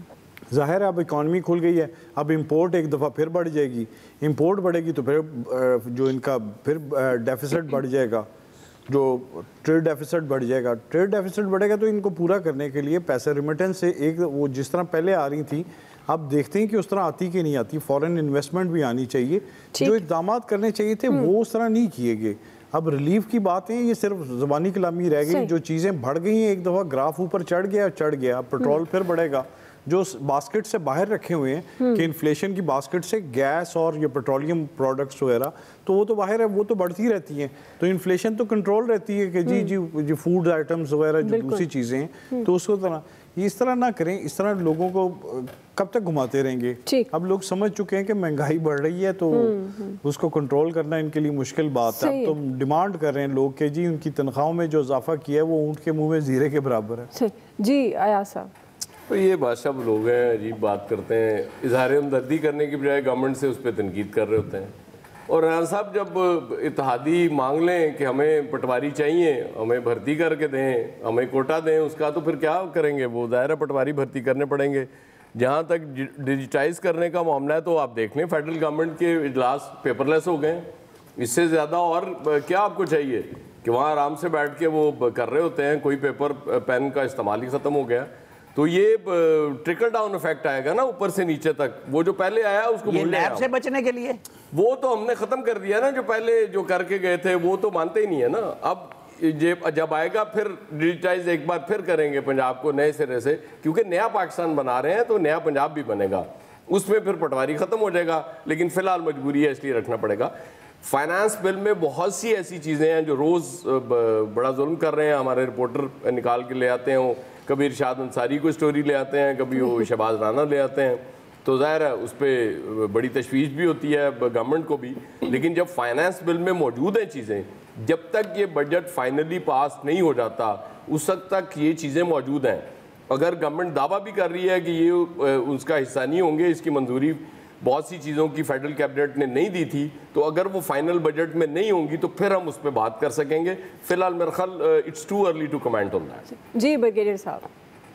जाहिर है अब इकॉनमी खुल गई है, अब इंपोर्ट एक दफ़ा फिर बढ़ जाएगी। इंपोर्ट बढ़ेगी तो फिर जो इनका फिर डेफिसिट बढ़ जाएगा, जो ट्रेड डेफिसिट बढ़ जाएगा। ट्रेड डेफिसिट बढ़ेगा तो इनको पूरा करने के लिए पैसे रिमिटेंस से एक वो जिस तरह पहले आ रही थी अब देखते हैं कि उस तरह आती कि नहीं आती। फॉरेन इन्वेस्टमेंट भी आनी चाहिए, जो इक़दाम करने चाहिए थे वो उस तरह नहीं किए गए। अब रिलीफ की बात है, ये सिर्फ ज़बानी कलामी रह गई। जो चीज़ें बढ़ गई हैं, एक दफ़ा ग्राफ ऊपर चढ़ गया चढ़ गया, पेट्रोल फिर बढ़ेगा। जो बास्केट से बाहर रखे हुए हैं कि इन्फ्लेशन की बास्केट से गैस और ये पेट्रोलियम प्रोडक्ट्स वगैरह, तो वो तो बाहर है, वो तो बढ़ती रहती हैं। तो इन्फ्लेशन तो कंट्रोल रहती है कि जी जी जी फूड आइटम्स वगैरह जो दूसरी चीज़ें हैं, तो उसको तरह ये इस तरह ना करें। इस तरह लोगों को कब तक घुमाते रहेंगे? अब लोग समझ चुके हैं कि महंगाई बढ़ रही है तो उसको कंट्रोल करना इनके लिए मुश्किल बात है। अब तो डिमांड कर रहे हैं लोग कि जी उनकी तनख्वाहों में जो इजाफा किया है वो ऊँट के मुँह में जीरे के बराबर है। जी आया साहब, तो ये बादशाह लोग हैं, अजीब बात करते हैं, इजहार हमदर्दी करने की बजाय गवर्नमेंट से उस पर तनकीद कर रहे होते हैं। और राना साहब जब इत्तेहादी मांग लें कि हमें पटवारी चाहिए, हमें भर्ती करके दें, हमें कोटा दें उसका, तो फिर क्या करेंगे? वो दायरा है पटवारी भर्ती करने पड़ेंगे। जहाँ तक डिजिटाइज करने का मामला है तो आप देख लें फेडरल गवर्नमेंट के इजलास पेपरलेस हो गए। इससे ज़्यादा और क्या आपको चाहिए कि वहाँ आराम से बैठ के वो कर रहे होते हैं, कोई पेपर पेन का इस्तेमाल ही ख़त्म हो गया। तो ये ट्रिकल डाउन इफेक्ट आएगा ना ऊपर से नीचे तक। वो जो पहले आया उसको ये नैब से बचने के लिए वो तो हमने खत्म कर दिया ना। जो पहले जो करके गए थे वो तो मानते ही नहीं है ना। अब ये जब आएगा फिर डिजिटाइज एक बार फिर करेंगे पंजाब को नए सिरे से, क्योंकि नया पाकिस्तान बना रहे हैं तो नया पंजाब भी बनेगा। उसमें फिर पटवारी खत्म हो जाएगा, लेकिन फिलहाल मजबूरी है इसलिए रखना पड़ेगा। फाइनेंस बिल में बहुत सी ऐसी चीज़ें हैं जो रोज़ बड़ा जुल्म कर रहे हैं। हमारे रिपोर्टर निकाल के ले आते हैं, कभी इरशाद अंसारी को स्टोरी ले आते हैं, कभी वो शहबाज राना ले आते हैं, तो ज़ाहिर है उस पर बड़ी तशवीश भी होती है गवर्नमेंट को भी। लेकिन जब फाइनेंस बिल में मौजूद हैं चीज़ें, जब तक ये बजट फाइनली पास नहीं हो जाता उस वक्त तक ये चीज़ें मौजूद हैं। अगर गवर्नमेंट दावा भी कर रही है कि ये उसका हिस्सा नहीं होंगे, इसकी मंजूरी बहुत सी चीज़ों की फेडरल कैबिनेट ने नहीं दी थी, तो अगर वो फाइनल बजट में नहीं होंगी तो फिर हम उस पर बात कर सकेंगे। फिलहाल मेरे ख्याल it's too early to comment on that. जी ब्रिगेडियर साहब,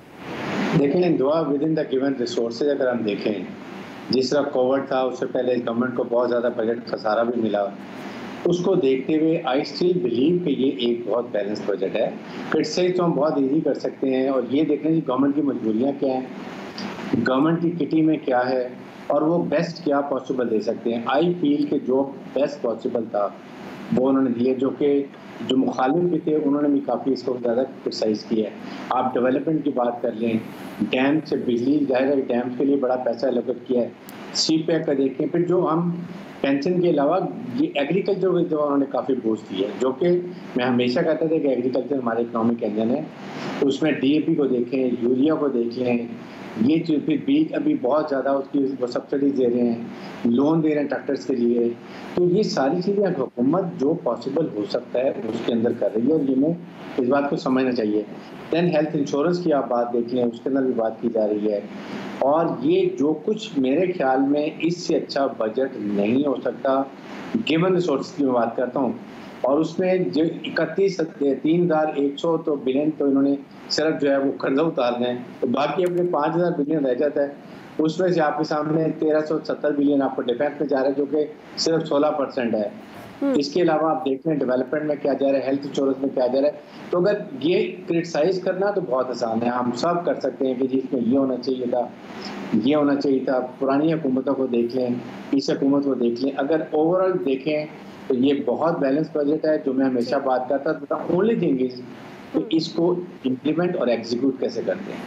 देखें दुआ within the given resources अगर हम देखें, जिस तरह कोविड था उससे पहले गवर्नमेंट को बहुत ज़्यादा बजट खसारा भी मिला, उसको देखते हुए आई स्टिल बिलीव कि ये एक बहुत बैलेंस बजट है। क्रिटिसाइज तो हम बहुत ईजी कर सकते हैं और ये देखने की गवर्नमेंट की मजबूरियाँ क्या हैं, गवर्नमेंट की किटी में क्या है और वो बेस्ट क्या पॉसिबल दे सकते हैं। आई फील कि जो बेस्ट पॉसिबल था वो उन्होंने दिए, जो कि जो मुखालिफ भी थे उन्होंने भी काफ़ी इसको ज़्यादा क्रिटिसाइज़ किया है। आप डेवलपमेंट की बात कर लें, डैम से बिजली, जाहिर है डैम के लिए बड़ा पैसा एलोकेट किया है, सी पैक का देखें, फिर जो हम पेंशन के अलावा ये एग्रीकल्चर जो उन्होंने काफ़ी बूस्ट दिया है, जो कि मैं हमेशा कहता था कि एग्रीकल्चर हमारे इकोनॉमिक इंजन है। तो उसमें डी ए पी को देखें, यूरिया को देख लें, ये जो फिर बीज अभी बहुत ज़्यादा उसकी वो सब्सिडीज दे रहे हैं, लोन दे रहे हैं ट्रैक्टर्स के लिए। तो ये सारी चीज़ें हुकूमत जो पॉसिबल हो सकता है उसके अंदर कर रही है और ये में इस बात को समझना चाहिए। दैन हेल्थ इंश्योरेंस की आप बात देख लें, उसके अंदर भी बात की जा रही है। और ये जो कुछ मेरे ख्याल में इससे अच्छा बजट नहीं हो सकता गिवन रिसोर्स की मैं बात करता हूँ। और उसमें जो इकतीस तीन हज़ार एक सौ तो बिलियन तो इन्होंने सिर्फ जो है वो कर्जा उतारना है, तो बाकी अपने पाँच हज़ार बिलियन रह जाता है। उसमें से आपके सामने तेरह सौ सत्तर बिलियन आपको डिफेंस में जा रहा है, जो कि सिर्फ सोलह परसेंट है। इसके अलावा आप देख लें डेवलपमेंट में क्या जा रहा है, हेल्थ इंश्योरेंस में क्या जा रहा है। तो अगर ये क्रिटिसाइज करना तो बहुत आसान है, हम सब कर सकते हैं कि जी इसमें ये होना चाहिए था, ये होना चाहिए था। पुरानी हुकूमतों को देख लें, इस हुकूमत को देख लें, अगर ओवरऑल देखें तो ये बहुत बैलेंस बजट है। जो मैं हमेशा बात करता था, ओनली थिंग इज तो इसको इम्प्लीमेंट और एग्जीक्यूट कैसे करते हैं।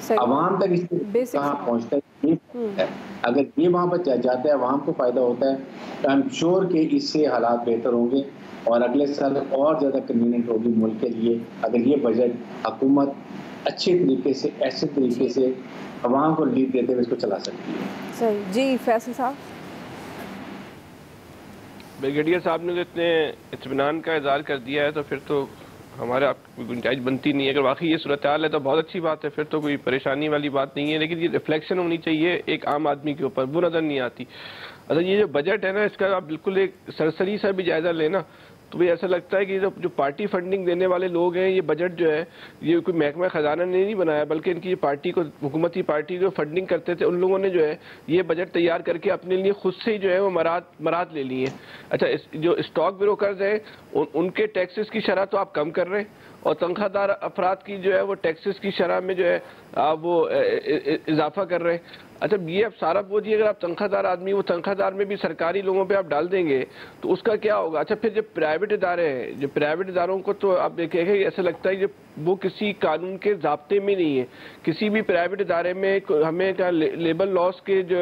आवाम तक इससे कहाँ पहुँचता है, ये अगर ये वहाँ पर जाता है आवाम को फ़ायदा होता है तो आई एम श्योर कि इससे हालात बेहतर होंगे और अगले साल और ज़्यादा कन्वीनियंट होगी मुल्क के लिए अगर ये बजट हुकूमत अच्छे तरीके से ऐसे तरीके से आवाम को लीड देते हुए इसको चला सकती है। सही जी। फैसल साहब, ब्रिगेडियर साहब ने तो इतने इत्मीनान का इज़हार कर दिया है तो फिर तो हमारे आप कोई गुंजाइश बनती नहीं है। अगर वाकई ये सूरत हाल है तो बहुत अच्छी बात है, फिर तो कोई परेशानी वाली बात नहीं है, लेकिन ये रिफ्लेक्शन होनी चाहिए एक आम आदमी के ऊपर, वो नज़र नहीं आती। अच्छा, ये जो बजट है ना, इसका आप बिल्कुल एक सरसरी सा भी जायज़ा लेना तो भाई ऐसा लगता है कि जो जो पार्टी फंडिंग देने वाले लोग हैं, ये बजट जो है ये कोई महकमा खजाना ने नहीं बनाया, बल्कि इनकी जो पार्टी को हुकूमती पार्टी जो फंडिंग करते थे उन लोगों ने जो है ये बजट तैयार करके अपने लिए खुद से ही जो है वो मराद मराद ले ली है। अच्छा, इस, जो स्टॉक ब्रोकर्स हैं उन, उनके टैक्सेस की शरह तो आप कम कर रहे हैं और तनख्वाहदार अफराद की जो है वो टैक्सेस की शरह में जो है आप वो इजाफा कर रहे हैं। अच्छा, ये अब सारा बोझ अगर आप तनख्वाहदार आदमी वो तनख्वाहदार में भी सरकारी लोगों पे आप डाल देंगे तो उसका क्या होगा। अच्छा, फिर जो प्राइवेट इदारे हैं, जो प्राइवेट इदारों को तो आप देखेंगे ऐसा लगता है कि वो किसी कानून के ज़ाब्ते में नहीं है। किसी भी प्राइवेट इदारे में हमें क्या ले, लेबर लॉस के जो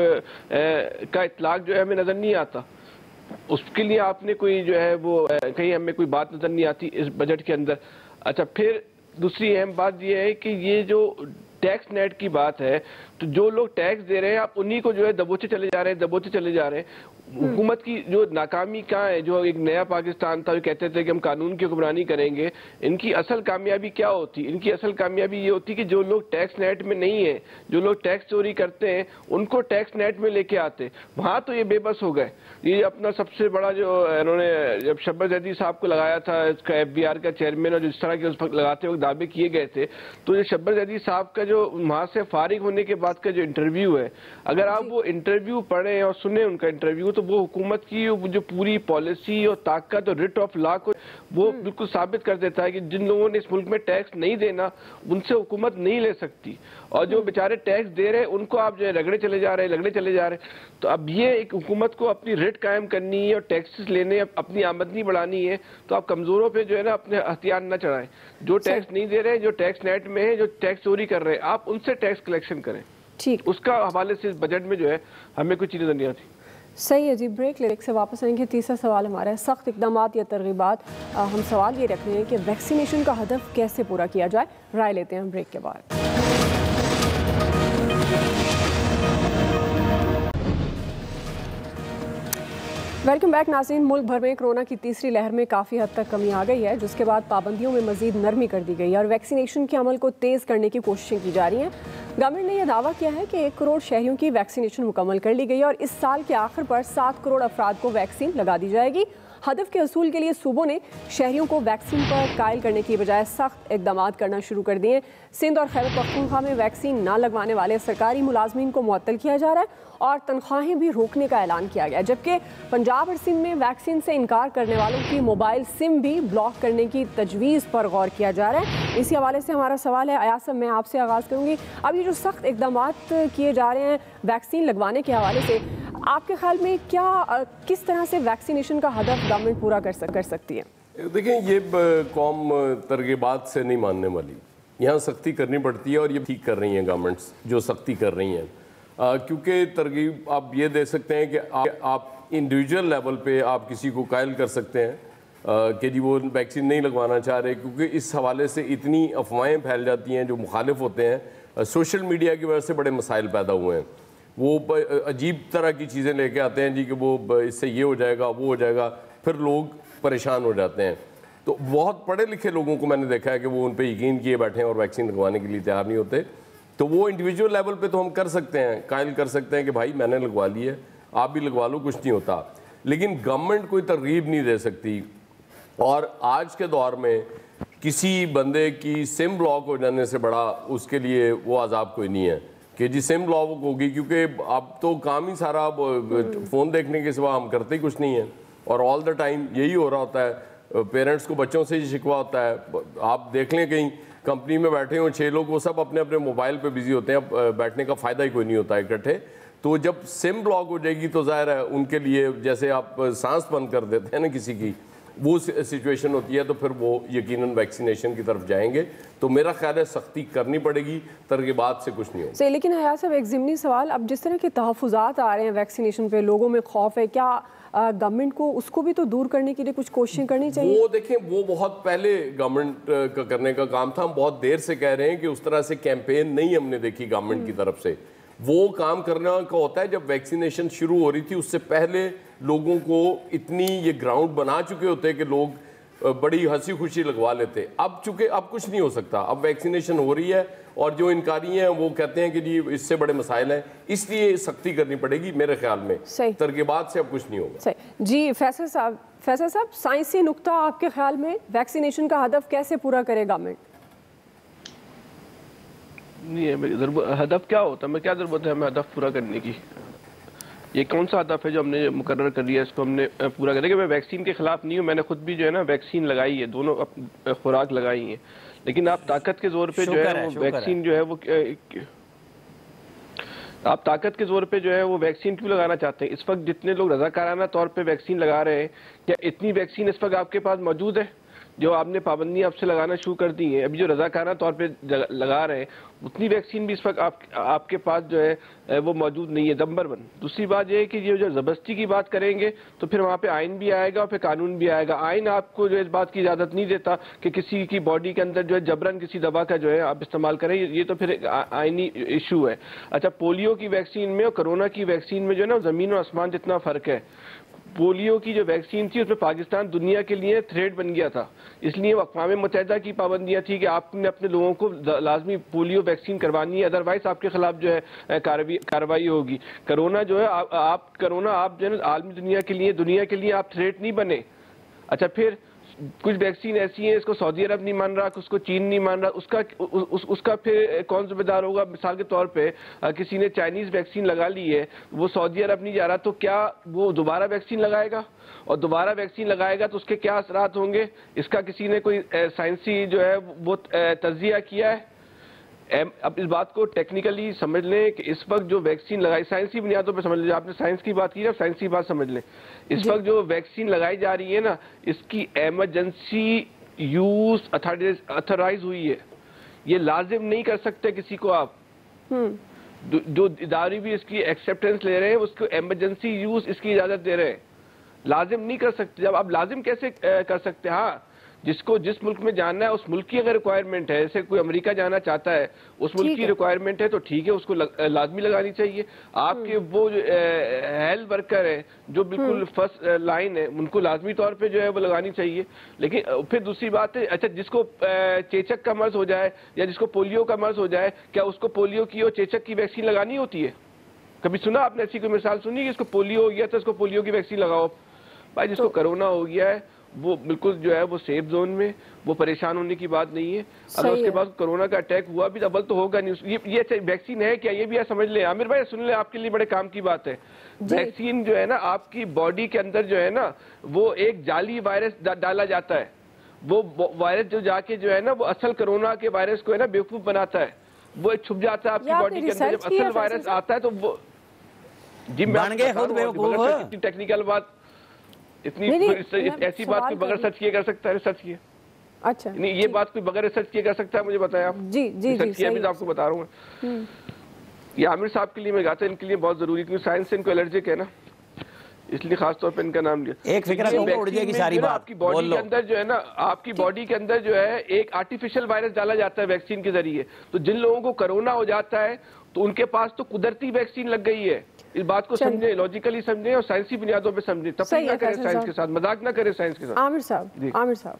ए, का इतलाक जो है हमें नज़र नहीं आता, उसके लिए आपने कोई जो है वो कहीं हमें कोई बात नज़र नहीं आती इस बजट के अंदर। अच्छा, फिर दूसरी अहम बात यह है कि ये जो टैक्स नेट की बात है तो जो लोग टैक्स दे रहे हैं आप उन्हीं को जो है दबोचे चले जा रहे हैं दबोचे चले जा रहे हैं। हुकूमत की जो नाकामी कहाँ है, जो एक नया पाकिस्तान था, जो कहते थे कि हम कानून की हुक्मरानी करेंगे, इनकी असल कामयाबी क्या होती? इनकी असल कामयाबी ये होती कि जो लोग टैक्स नेट में नहीं है, जो लोग टैक्स चोरी करते हैं, उनको टैक्स नेट में लेके आते। वहाँ तो ये बेबस हो गए। ये अपना सबसे बड़ा जो इन्होंने जब शब्बर जैदी साहब को लगाया था इसका एफ बी आर का चेयरमैन और जिस तरह के उस वक्त लगाते वक्त दावे किए गए थे, तो ये शब्बर जैदी साहब का जो वहाँ से फारिग होने के बाद का जो इंटरव्यू है, अगर आप वो इंटरव्यू पढ़ें और सुने उनका इंटरव्यू तो वो हुकूमत की जो पूरी पॉलिसी और ताकत और रिट ऑफ लॉ को वो बिल्कुल साबित कर देता है कि जिन लोगों ने इस मुल्क में टैक्स नहीं देना उनसे हुकूमत नहीं ले सकती, और जो बेचारे टैक्स दे रहे हैं उनको आप जो है रगड़े चले जा रहे हैं रगड़े चले जा रहे हैं। तो अब ये एक हुकूमत को अपनी रिट कायम करनी है और टैक्सेस लेने, अपनी आमदनी बढ़ानी है, तो आप कमजोरों पे जो है ना अपने हथियार न चढ़ाएं। जो टैक्स नहीं दे रहे, जो टैक्स नेट में है, जो टैक्स चोरी कर रहे हैं, आप उनसे टैक्स कलेक्शन करें। ठीक, उसका हवाले से इस बजट में जो है हमें कुछ चीज़ें नहीं आती। सही है जी। ब्रेक ले से वापस आएंगे। तीसरा सवाल हमारा है, सख्त इकदाम या तरगीबात। हम सवाल ये रख रहे हैं कि वैक्सीनेशन का हदफ कैसे पूरा किया जाए। राय लेते हैं ब्रेक के बाद। वेलकम बैक नाज़रीन। मुल्क भर में कोरोना की तीसरी लहर में काफ़ी हद तक कमी आ गई है, जिसके बाद पाबंदियों में मजीद नरमी कर दी गई है और वैक्सीनेशन के अमल को तेज़ करने की कोशिशें की जा रही हैं। गवर्नमेंट ने यह दावा किया है कि एक करोड़ शहरियों की वैक्सीनेशन मुकम्मल कर ली गई है और इस साल के आखिर पर सात करोड़ अफराद को वैक्सीन लगा दी जाएगी। हदफ के असूल के लिए सूबों ने शहरियों को वैक्सीन पर कायल करने की बजाय सख्त इकदाम करना शुरू कर दिए। सिंध और खैबर पख्तूनख्वा में वैक्सीन न लगवाने वाले सरकारी मुलाजमीन को मुअत्तल किया जा रहा है और तनख्वाहें भी रोकने का ऐलान किया गया, जबकि पंजाब और सिंध में वैक्सीन से इनकार करने वालों की मोबाइल सिम भी ब्लॉक करने की तजवीज़ पर गौर किया जा रहा है। इसी हवाले से हमारा सवाल है, अयासम मैं आपसे आगाज़ करूँगी। अब ये जो सख्त इकदाम किए जा रहे हैं वैक्सीन लगवाने के हवाले से, आपके ख्याल में क्या किस तरह से वैक्सीनेशन का हदफ गवर्नमेंट पूरा कर सक कर सकती है? देखिए, ये कौम तरगीबात से नहीं मानने वाली, यहाँ सख्ती करनी पड़ती है और ये ठीक कर रही हैं गवर्नमेंट्स जो सख्ती कर रही हैं, क्योंकि तरगीब आप ये दे सकते हैं कि आप, आप इंडिविजुअल लेवल पे आप किसी को कायल कर सकते हैं कि जी वो वैक्सीन नहीं लगवाना चाह रहे, क्योंकि इस हवाले से इतनी अफवाहें फैल जाती हैं जो मुखालिफ होते हैं। सोशल मीडिया की वजह से बड़े मसाइल पैदा हुए हैं। वो अजीब तरह की चीज़ें लेके आते हैं जी कि वो इससे ये हो जाएगा वो हो जाएगा, फिर लोग परेशान हो जाते हैं। तो बहुत पढ़े लिखे लोगों को मैंने देखा है कि वो उन पर यकीन किए बैठे हैं और वैक्सीन लगवाने के लिए तैयार नहीं होते। तो वो इंडिविजुअल लेवल पे तो हम कर सकते हैं, कायल कर सकते हैं कि भाई मैंने लगवा ली है, आप भी लगवा लो, कुछ नहीं होता। लेकिन गवर्नमेंट कोई तरगीब नहीं दे सकती। और आज के दौर में किसी बंदे की सिम ब्लॉक हो जाने से बड़ा उसके लिए वो अजाब कोई नहीं है कि जी सिम ब्लॉक होगी, क्योंकि अब तो काम ही सारा फ़ोन देखने के सिवा हम करते ही कुछ नहीं है और ऑल द टाइम यही हो रहा होता है। पेरेंट्स को बच्चों से ही शिकवा होता है। आप देख लें कहीं कंपनी में बैठे हों छः लोग, वो सब अपने अपने मोबाइल पे बिजी होते हैं, बैठने का फ़ायदा ही कोई नहीं होता इकट्ठे। तो जब सिम ब्लॉक हो जाएगी तो ज़ाहिर है उनके लिए, जैसे आप सांस बंद कर देते हैं ना किसी की, वो सिचुएशन होती है तो फिर वो यकीनन वैक्सीनेशन की तरफ जाएंगे। तो मेरा ख्याल है सख्ती करनी पड़ेगी, तरगीबात से कुछ नहीं होगा। सही, लेकिन हयात साहब एक ज़िमनी सवाल, अब जिस तरह के तहफ़्फ़ुज़ात आ रहे हैं वैक्सीनेशन पे, लोगों में खौफ है, क्या गवर्नमेंट को उसको भी तो दूर करने के लिए कुछ कोशिशें करनी चाहिए? वो देखें, वो बहुत पहले गवर्नमेंट का करने का काम था। हम बहुत देर से कह रहे हैं कि उस तरह से कैंपेन नहीं हमने देखी गवर्नमेंट की तरफ से। वो काम करने का होता है जब वैक्सीनेशन शुरू हो रही थी, उससे पहले लोगों को इतनी ये ग्राउंड बना चुके होते कि लोग बड़ी हंसी खुशी लगवा लेते। अब चूंकि अब कुछ नहीं हो सकता, अब वैक्सीनेशन हो रही है और जो इनकारी हैं वो कहते हैं कि जी इससे बड़े मसाइल हैं, इसलिए सख्ती करनी पड़ेगी मेरे ख्याल में। तरगीबात से अब कुछ नहीं होगा। सही जी। फैसल साहब, फैसल साहब साइंसी नुक्ता आपके ख्याल में वैक्सीनेशन का हदफ कैसे पूरा करे गवर्नमेंट? नहीं है हदफ क्या होता है, मैं क्या जरूरत है हमें हदफ पूरा करने की? ये कौन सा हदफ है जो हमने मुकर्रर कर लिया, इसको हमने पूरा करें? कि मैं वैक्सीन के खिलाफ नहीं हूँ, मैंने खुद भी जो है ना वैक्सीन लगाई है, दोनों खुराक लगाई है। लेकिन आप ताकत के जोर पे जो है वो वैक्सीन जो है वो आप ताकत के जोर पे जो है वो वैक्सीन क्यों लगाना चाहते हैं? इस वक्त जितने लोग रजाकाराना तौर पे वैक्सीन लगा रहे हैं, क्या इतनी वैक्सीन इस वक्त आपके पास मौजूद है जो आपने पाबंदी आपसे लगाना शुरू कर दी है? अभी जो रजाकाराना तौर पे लगा रहे हैं उतनी वैक्सीन भी इस वक्त आप, आपके पास जो है वो मौजूद नहीं है। Number one. दूसरी बात यह है कि ये जो ज़बरदस्ती की बात करेंगे तो फिर वहाँ पे आइन भी आएगा और फिर कानून भी आएगा। आइन आपको जो इस बात की इजाज़त नहीं देता कि किसी की बॉडी के अंदर जो है जबरन किसी दवा का जो है आप इस्तेमाल करें, ये तो फिर एक आइनी इशू है। अच्छा, पोलियो की वैक्सीन में और कोरोना की वैक्सीन में जो है ना ज़मीन और आसमान जितना फ़र्क है। पोलियो की जो वैक्सीन थी उसमें पाकिस्तान दुनिया के लिए थ्रेट बन गया था, इसलिए अक़वाम मुत्तहिदा की पाबंदियां थी कि आपने अपने लोगों को लाजमी पोलियो वैक्सीन करवानी है, अदरवाइज आपके खिलाफ जो है कार्रवाई होगी। कोरोना जो है आप, आप कोरोना आप जो है आलमी दुनिया के लिए दुनिया के लिए आप थ्रेट नहीं बने। अच्छा, फिर कुछ वैक्सीन ऐसी हैं इसको सऊदी अरब नहीं मान रहा, उसको चीन नहीं मान रहा, उसका उ, उस, उसका फिर कौन जिम्मेदार होगा? मिसाल के तौर पे किसी ने चाइनीज वैक्सीन लगा ली है, वो सऊदी अरब नहीं जा रहा, तो क्या वो दोबारा वैक्सीन लगाएगा? और दोबारा वैक्सीन लगाएगा तो उसके क्या असरात होंगे? इसका किसी ने कोई साइंसी जो है वो तज्जिया किया है? अब इस बात को टेक्निकली समझ लें कि इस वक्त जो वैक्सीन लगाई, साइंसी बुनियादों पे समझ लें, आपने साइंस की बात की ना, साइंसी बात समझ लें। इस वक्त जो वैक्सीन लगाई जा रही है ना, इसकी एमरजेंसी यूज अथोराइज हुई है, ये लाजिम नहीं कर सकते किसी को आप। जो इदारे भी इसकी एक्सेप्टेंस ले रहे हैं उसको एमरजेंसी यूज इसकी इजाजत दे रहे हैं, लाजिम नहीं कर सकते। जब आप लाजिम कैसे कर सकते? हाँ, जिसको जिस मुल्क में जाना है उस मुल्क की अगर रिक्वायरमेंट है, जैसे कोई अमेरिका जाना चाहता है उस मुल्क की रिक्वायरमेंट है तो ठीक है, उसको लग, लाजमी लगानी चाहिए। आपके वो हेल्थ वर्कर है जो बिल्कुल फर्स्ट लाइन है, उनको लाजमी तौर पे जो है वो लगानी चाहिए। लेकिन फिर दूसरी बात है, अच्छा जिसको चेचक का मर्ज हो जाए या जिसको पोलियो का मर्ज हो जाए, क्या उसको पोलियो की और चेचक की वैक्सीन लगानी होती है? कभी सुना आपने ऐसी कोई मिसाल सुनी कि इसको पोलियो हो गया तो इसको पोलियो की वैक्सीन लगाओ? भाई, जिसको कोरोना हो गया है वो बिल्कुल जो है वो सेफ जोन में, वो परेशान होने की बात नहीं है। अगर उसके बाद कोरोना का अटैक हुआ भी अव्वल तो होगा नहीं। ये ये वैक्सीन है क्या, ये भी आप समझ लें। आमिर भाई सुन ले, आपके लिए बड़े काम की बात है। वैक्सीन जो है ना आपकी बॉडी के अंदर जो है ना वो एक जाली वायरस डाला जाता है, वो वायरस जो जाके जो है ना वो असल कोरोना के वायरस को है ना बेवकूफ बनाता है, वो छुप जाता है आपकी बॉडी के अंदर। जब असल वायरस आता है तो वो जी मैं टेक्निकल बात इतनी नहीं, नहीं, ऐसी बात कोई बगैर सर्च किए कर सकता है? रिसर्च किए? अच्छा, नहीं, ये बात कोई बगैर रिसर्च किए कर सकता है? मुझे बताएं आप। जी जी रिसर्च किया भी तो आपको बता रहा हूँ। ये आमिर साहब के लिए मैं गाता, इनके लिए बहुत जरूरी, क्योंकि साइंस से इनको एलर्जिक है ना, इसलिए खासतौर पर इनका नाम लिया। एक फिक्र उड़ जाएगी सारी बात। आपकी बॉडी के अंदर जो है ना आपकी बॉडी के अंदर जो है एक आर्टिफिशियल वायरस डाला जाता है वैक्सीन के जरिए। तो जिन लोगों को कोरोना हो जाता है तो उनके पास तो कुदरती वैक्सीन लग गई है। इस बात को समझे, लॉजिकली समझे और साइंसी बुनियादों पे समझे, तफरीक ना करें साइंस के साथ, मजाक ना करें साइंस के साथ। आमिर साहब, आमिर साहब,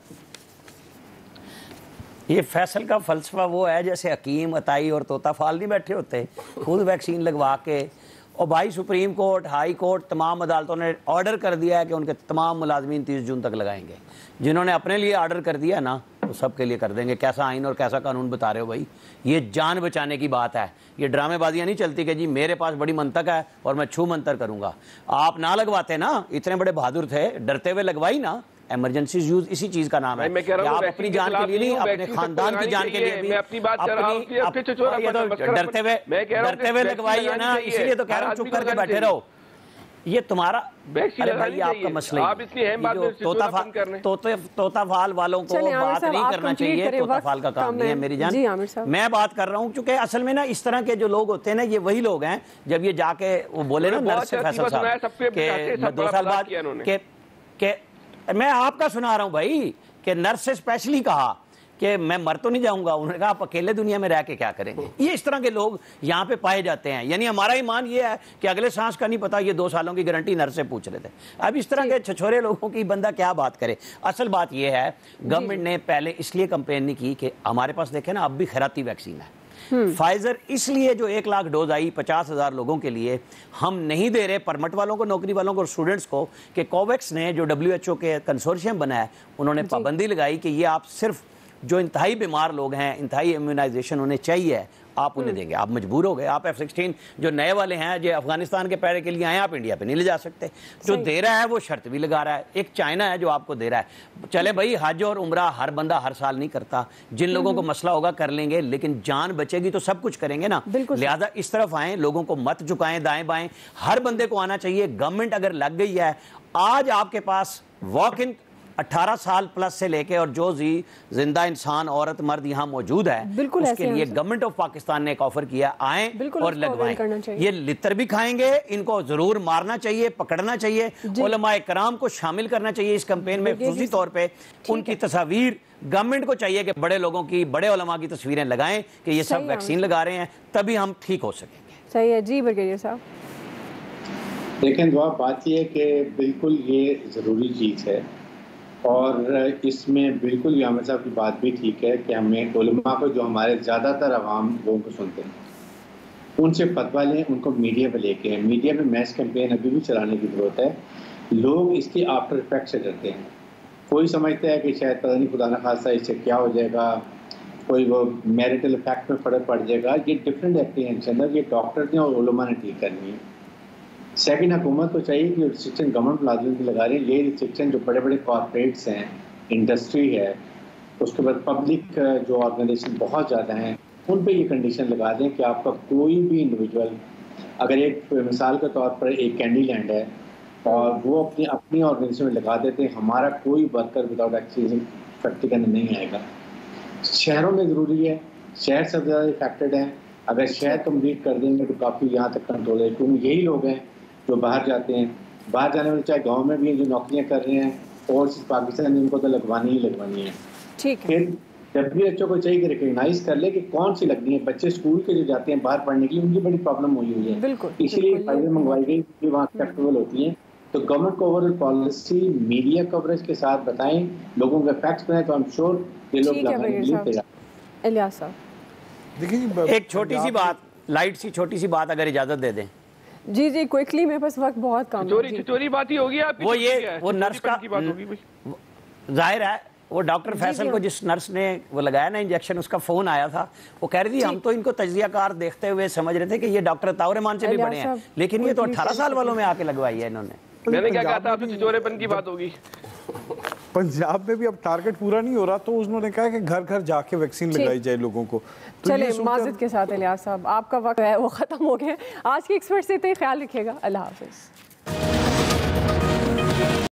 ये फैसल का फलसफा वो है जैसे हकीम, अताई और तोताफाल नहीं बैठे होते, खुद वैक्सीन लगवा के। और भाई सुप्रीम कोर्ट, हाई कोर्ट, तमाम अदालतों ने ऑर्डर कर दिया है कि उनके तमाम मुलाजमीन तीस जून तक लगाएंगे। जिन्होंने अपने लिए ऑर्डर कर दिया ना वो तो सबके लिए कर देंगे। कैसा आइन और कैसा कानून बता रहे हो भाई? ये जान बचाने की बात है, ये ड्रामेबाजियां नहीं चलती कि जी मेरे पास बड़ी मंतक है और मैं छू मंतर करूंगा। आप ना लगवाते ना, इतने बड़े बहादुर थे, डरते हुए लगवाई ना। इमरजेंसी यूज इसी चीज का नाम है कि आप अपनी जान के लिए नहीं, अपने खानदान की जान के लिए भी अपनी बात कर रहा हूं, डरते हुए डरते हुए लगवाई है ना, इसलिए तो कह रहा हूं चुप करके बैठे रहो। ये तुम्हारा वैक्सीन अरे भाई लगानी आपका चाहिए। मसला ही आप नहीं। इतनी अहम ये बात जो में सिचुएशन तोता बंद कर रहे हैं। तोते तोताफाल वालों को चलिए, आमिर बात साहब, नहीं आप करना कंप्लीट चाहिए, करें, तोताफाल का वक्त काम कम नहीं है है। मेरी जान। जी, आमिर साहब। मैं बात कर रहा हूँ क्योंकि असल में ना इस तरह के जो लोग होते हैं ना, ये वही लोग हैं जब ये जाके वो बोले ना बहुत नर्स से अच्छा फैसल तीबा सुनाया, साहब सबके बताते हैं, कि सब दो बड़ा साल मजाक बाद किया इन्होंने। के के मैं आपका सुना रहा हूँ भाई कि नर्स से स्पेशली कहा कि मैं मर तो नहीं जाऊंगा। उन्होंने कहा आप अकेले दुनिया में रह के क्या करेंगे। ये इस तरह के लोग यहाँ पे पाए जाते हैं। यानी हमारा ईमान ये है कि अगले सांस का नहीं पता, ये दो सालों की गारंटी नर्स से पूछ रहे थे। अब इस तरह के छछोरे लोगों की बंदा क्या बात करे। असल बात ये है, गवर्नमेंट ने पहले इसलिए कंपेन नहीं की कि हमारे पास देखे ना अब भी खैराती वैक्सीन है। फाइजर इसलिए जो एक लाख डोज आई पचास हजार लोगों के लिए, हम नहीं दे रहे परमिट वालों को, नौकरी वालों को और स्टूडेंट्स को, कि कोवैक्स ने जो डब्ल्यू एच ओ के कंसोर्शियम बनाया, उन्होंने पाबंदी लगाई कि ये आप सिर्फ जो इंतहाई बीमार लोग हैं, इंतहाई इम्यूनाइजेशन उन्हें चाहिए, आप उन्हें देंगे। आप मजबूर हो गए। आप एफ सिक्सटीन जो नए वाले हैं जो अफगानिस्तान के पैरे के लिए आए, आप इंडिया पे नहीं ले जा सकते। जो दे रहा है वो शर्त भी लगा रहा है। एक चाइना है जो आपको दे रहा है। चले भाई, हज और उम्रा हर बंदा हर साल नहीं करता। जिन लोगों को मसला होगा कर लेंगे, लेकिन जान बचेगी तो सब कुछ करेंगे ना। लिहाजा इस तरफ आए, लोगों को मत झुकाएं दाएं बाएं, हर बंदे को आना चाहिए। गवर्नमेंट अगर लग गई है, आज आपके पास वॉक इन अठारह साल प्लस से लेके और जो जी जिंदा इंसान औरत मर्द यहाँ मौजूद है, उसके लिए गवर्नमेंट ऑफ पाकिस्तान ने एक ऑफर किया, आए और लगवाएं। ये लितर भी खाएंगे, इनको जरूर मारना चाहिए, पकड़ना चाहिए। उलमाए कराम को शामिल करना चाहिए इस कैंपेन में खुसूसी तौर पे। उनकी तस्वीर गवर्नमेंट को चाहिए कि बड़े लोगों की, बड़े उलमा की तस्वीरें लगाएं कि ये सब वैक्सीन लगा रहे हैं, तभी हम ठीक हो सकेंगे। सही है जी ब्रिगेडियर साहब। लेकिन दुआ बात यह है कि बिल्कुल ये ज़रूरी चीज़ है और इसमें बिल्कुल आमिर साहब की बात भी ठीक है कि हमें उलमा को, जो हमारे ज़्यादातर आवाम लोगों को सुनते हैं, उनसे फतवा लें, उनको मीडिया पे लेके हैं। मीडिया में मैस कैंपेन अभी भी चलाने की ज़रूरत है। लोग इसके आफ्टर इफेक्ट से डरते हैं। कोई समझता है कि शायद पता नहीं खुदा न खास्ता इससे क्या हो जाएगा, कोई वो मैरिटल इफेक्ट में फ़र्क पड़ जाएगा। ये डिफरेंट एप्रीहेंशन है, ये डॉक्टर ने और उलमा ने ठीक करनी है। सेकंड, हुकूमत को चाहिए कि रिस्ट्रिक्शन गवर्नमेंट मुलाजिम की लगा रही है। ये रिस्ट्रिक्शन जो बड़े बड़े कॉर्पोरेट्स हैं, इंडस्ट्री है, उसके बाद पब्लिक जो ऑर्गेनाइजेशन बहुत ज़्यादा हैं, उन पे ये कंडीशन लगा दें कि आपका कोई भी इंडिविजुअल, अगर एक मिसाल के तौर पर एक कैंडी लैंड है और वो अपनी अपनी ऑर्गेनाइजेशन में लगा देते हैं, हमारा कोई वर्कर विदाउट एक्सीजन फैक्ट्री के अंदर नहीं आएगा। शहरों में ज़रूरी है, शहर सबसे ज़्यादा इफेक्टेड हैं। अगर शहर कम्प्लीट कर देंगे तो काफ़ी यहाँ तक कंट्रोल है, क्योंकि यही लोग हैं जो बाहर जाते हैं। बाहर जाने वाले चाहे गांव में भी हैं जो नौकरियां कर रहे हैं, और पाकिस्तान इनको तो लगवानी ही लगवानी है। ठीक है। फिर डब्ल्यू एच ओ को चाहिए कि रिकग्नाइज कर ले कि कौन सी लगनी है। बच्चे स्कूल के जो जाते हैं बाहर पढ़ने के लिए, उनकी बड़ी प्रॉब्लम हुई हुई है, इसलिए फाइलें मंगवाई गई कि वहाँ एक्सेप्टेबल होती हैं। तो गवर्नमेंट को ओवरऑल पॉलिसी मीडिया कवरेज के साथ बताएं, लोगों के फैक्ट्स बनाएं, तो आई एम श्योर ये लोग लगाने के लिए तैयार। इलियास साहब देखिए, एक छोटी सी बात, लाइट सी छोटी सी बात अगर इजाजत दे दें। जी जी क्विकली, मेरे पास वक्त बहुत कम है। चोरी चोरी बात ही होगी आपकी। वो ये वो नर्स का जाहिर है, वो डॉक्टर फैसल को जिस नर्स ने वो लगाया ना इंजेक्शन, उसका फोन आया था। वो कह रही थी हम तो इनको तज्जियाकार देखते हुए समझ रहे थे कि ये डॉक्टर ताउर रहमान से भी बड़े हैं, लेकिन ये तो अठारह साल वालों में आके लगवाई है इन्होंने। मैंने क्या कहा था आपसे, चिचोरेपन की बात होगी। पंजाब में भी अब टारगेट पूरा नहीं हो रहा, तो उन्होंने कहा कि घर घर जाके वैक्सीन लगाई जाए लोगों को। तो चले माजिद के साथ इलियास साहब, आपका वक्त है वो खत्म हो गया। आज के एक्सपर्ट से इतना ही ख्याल रखिएगा। अल्लाह हाफिज।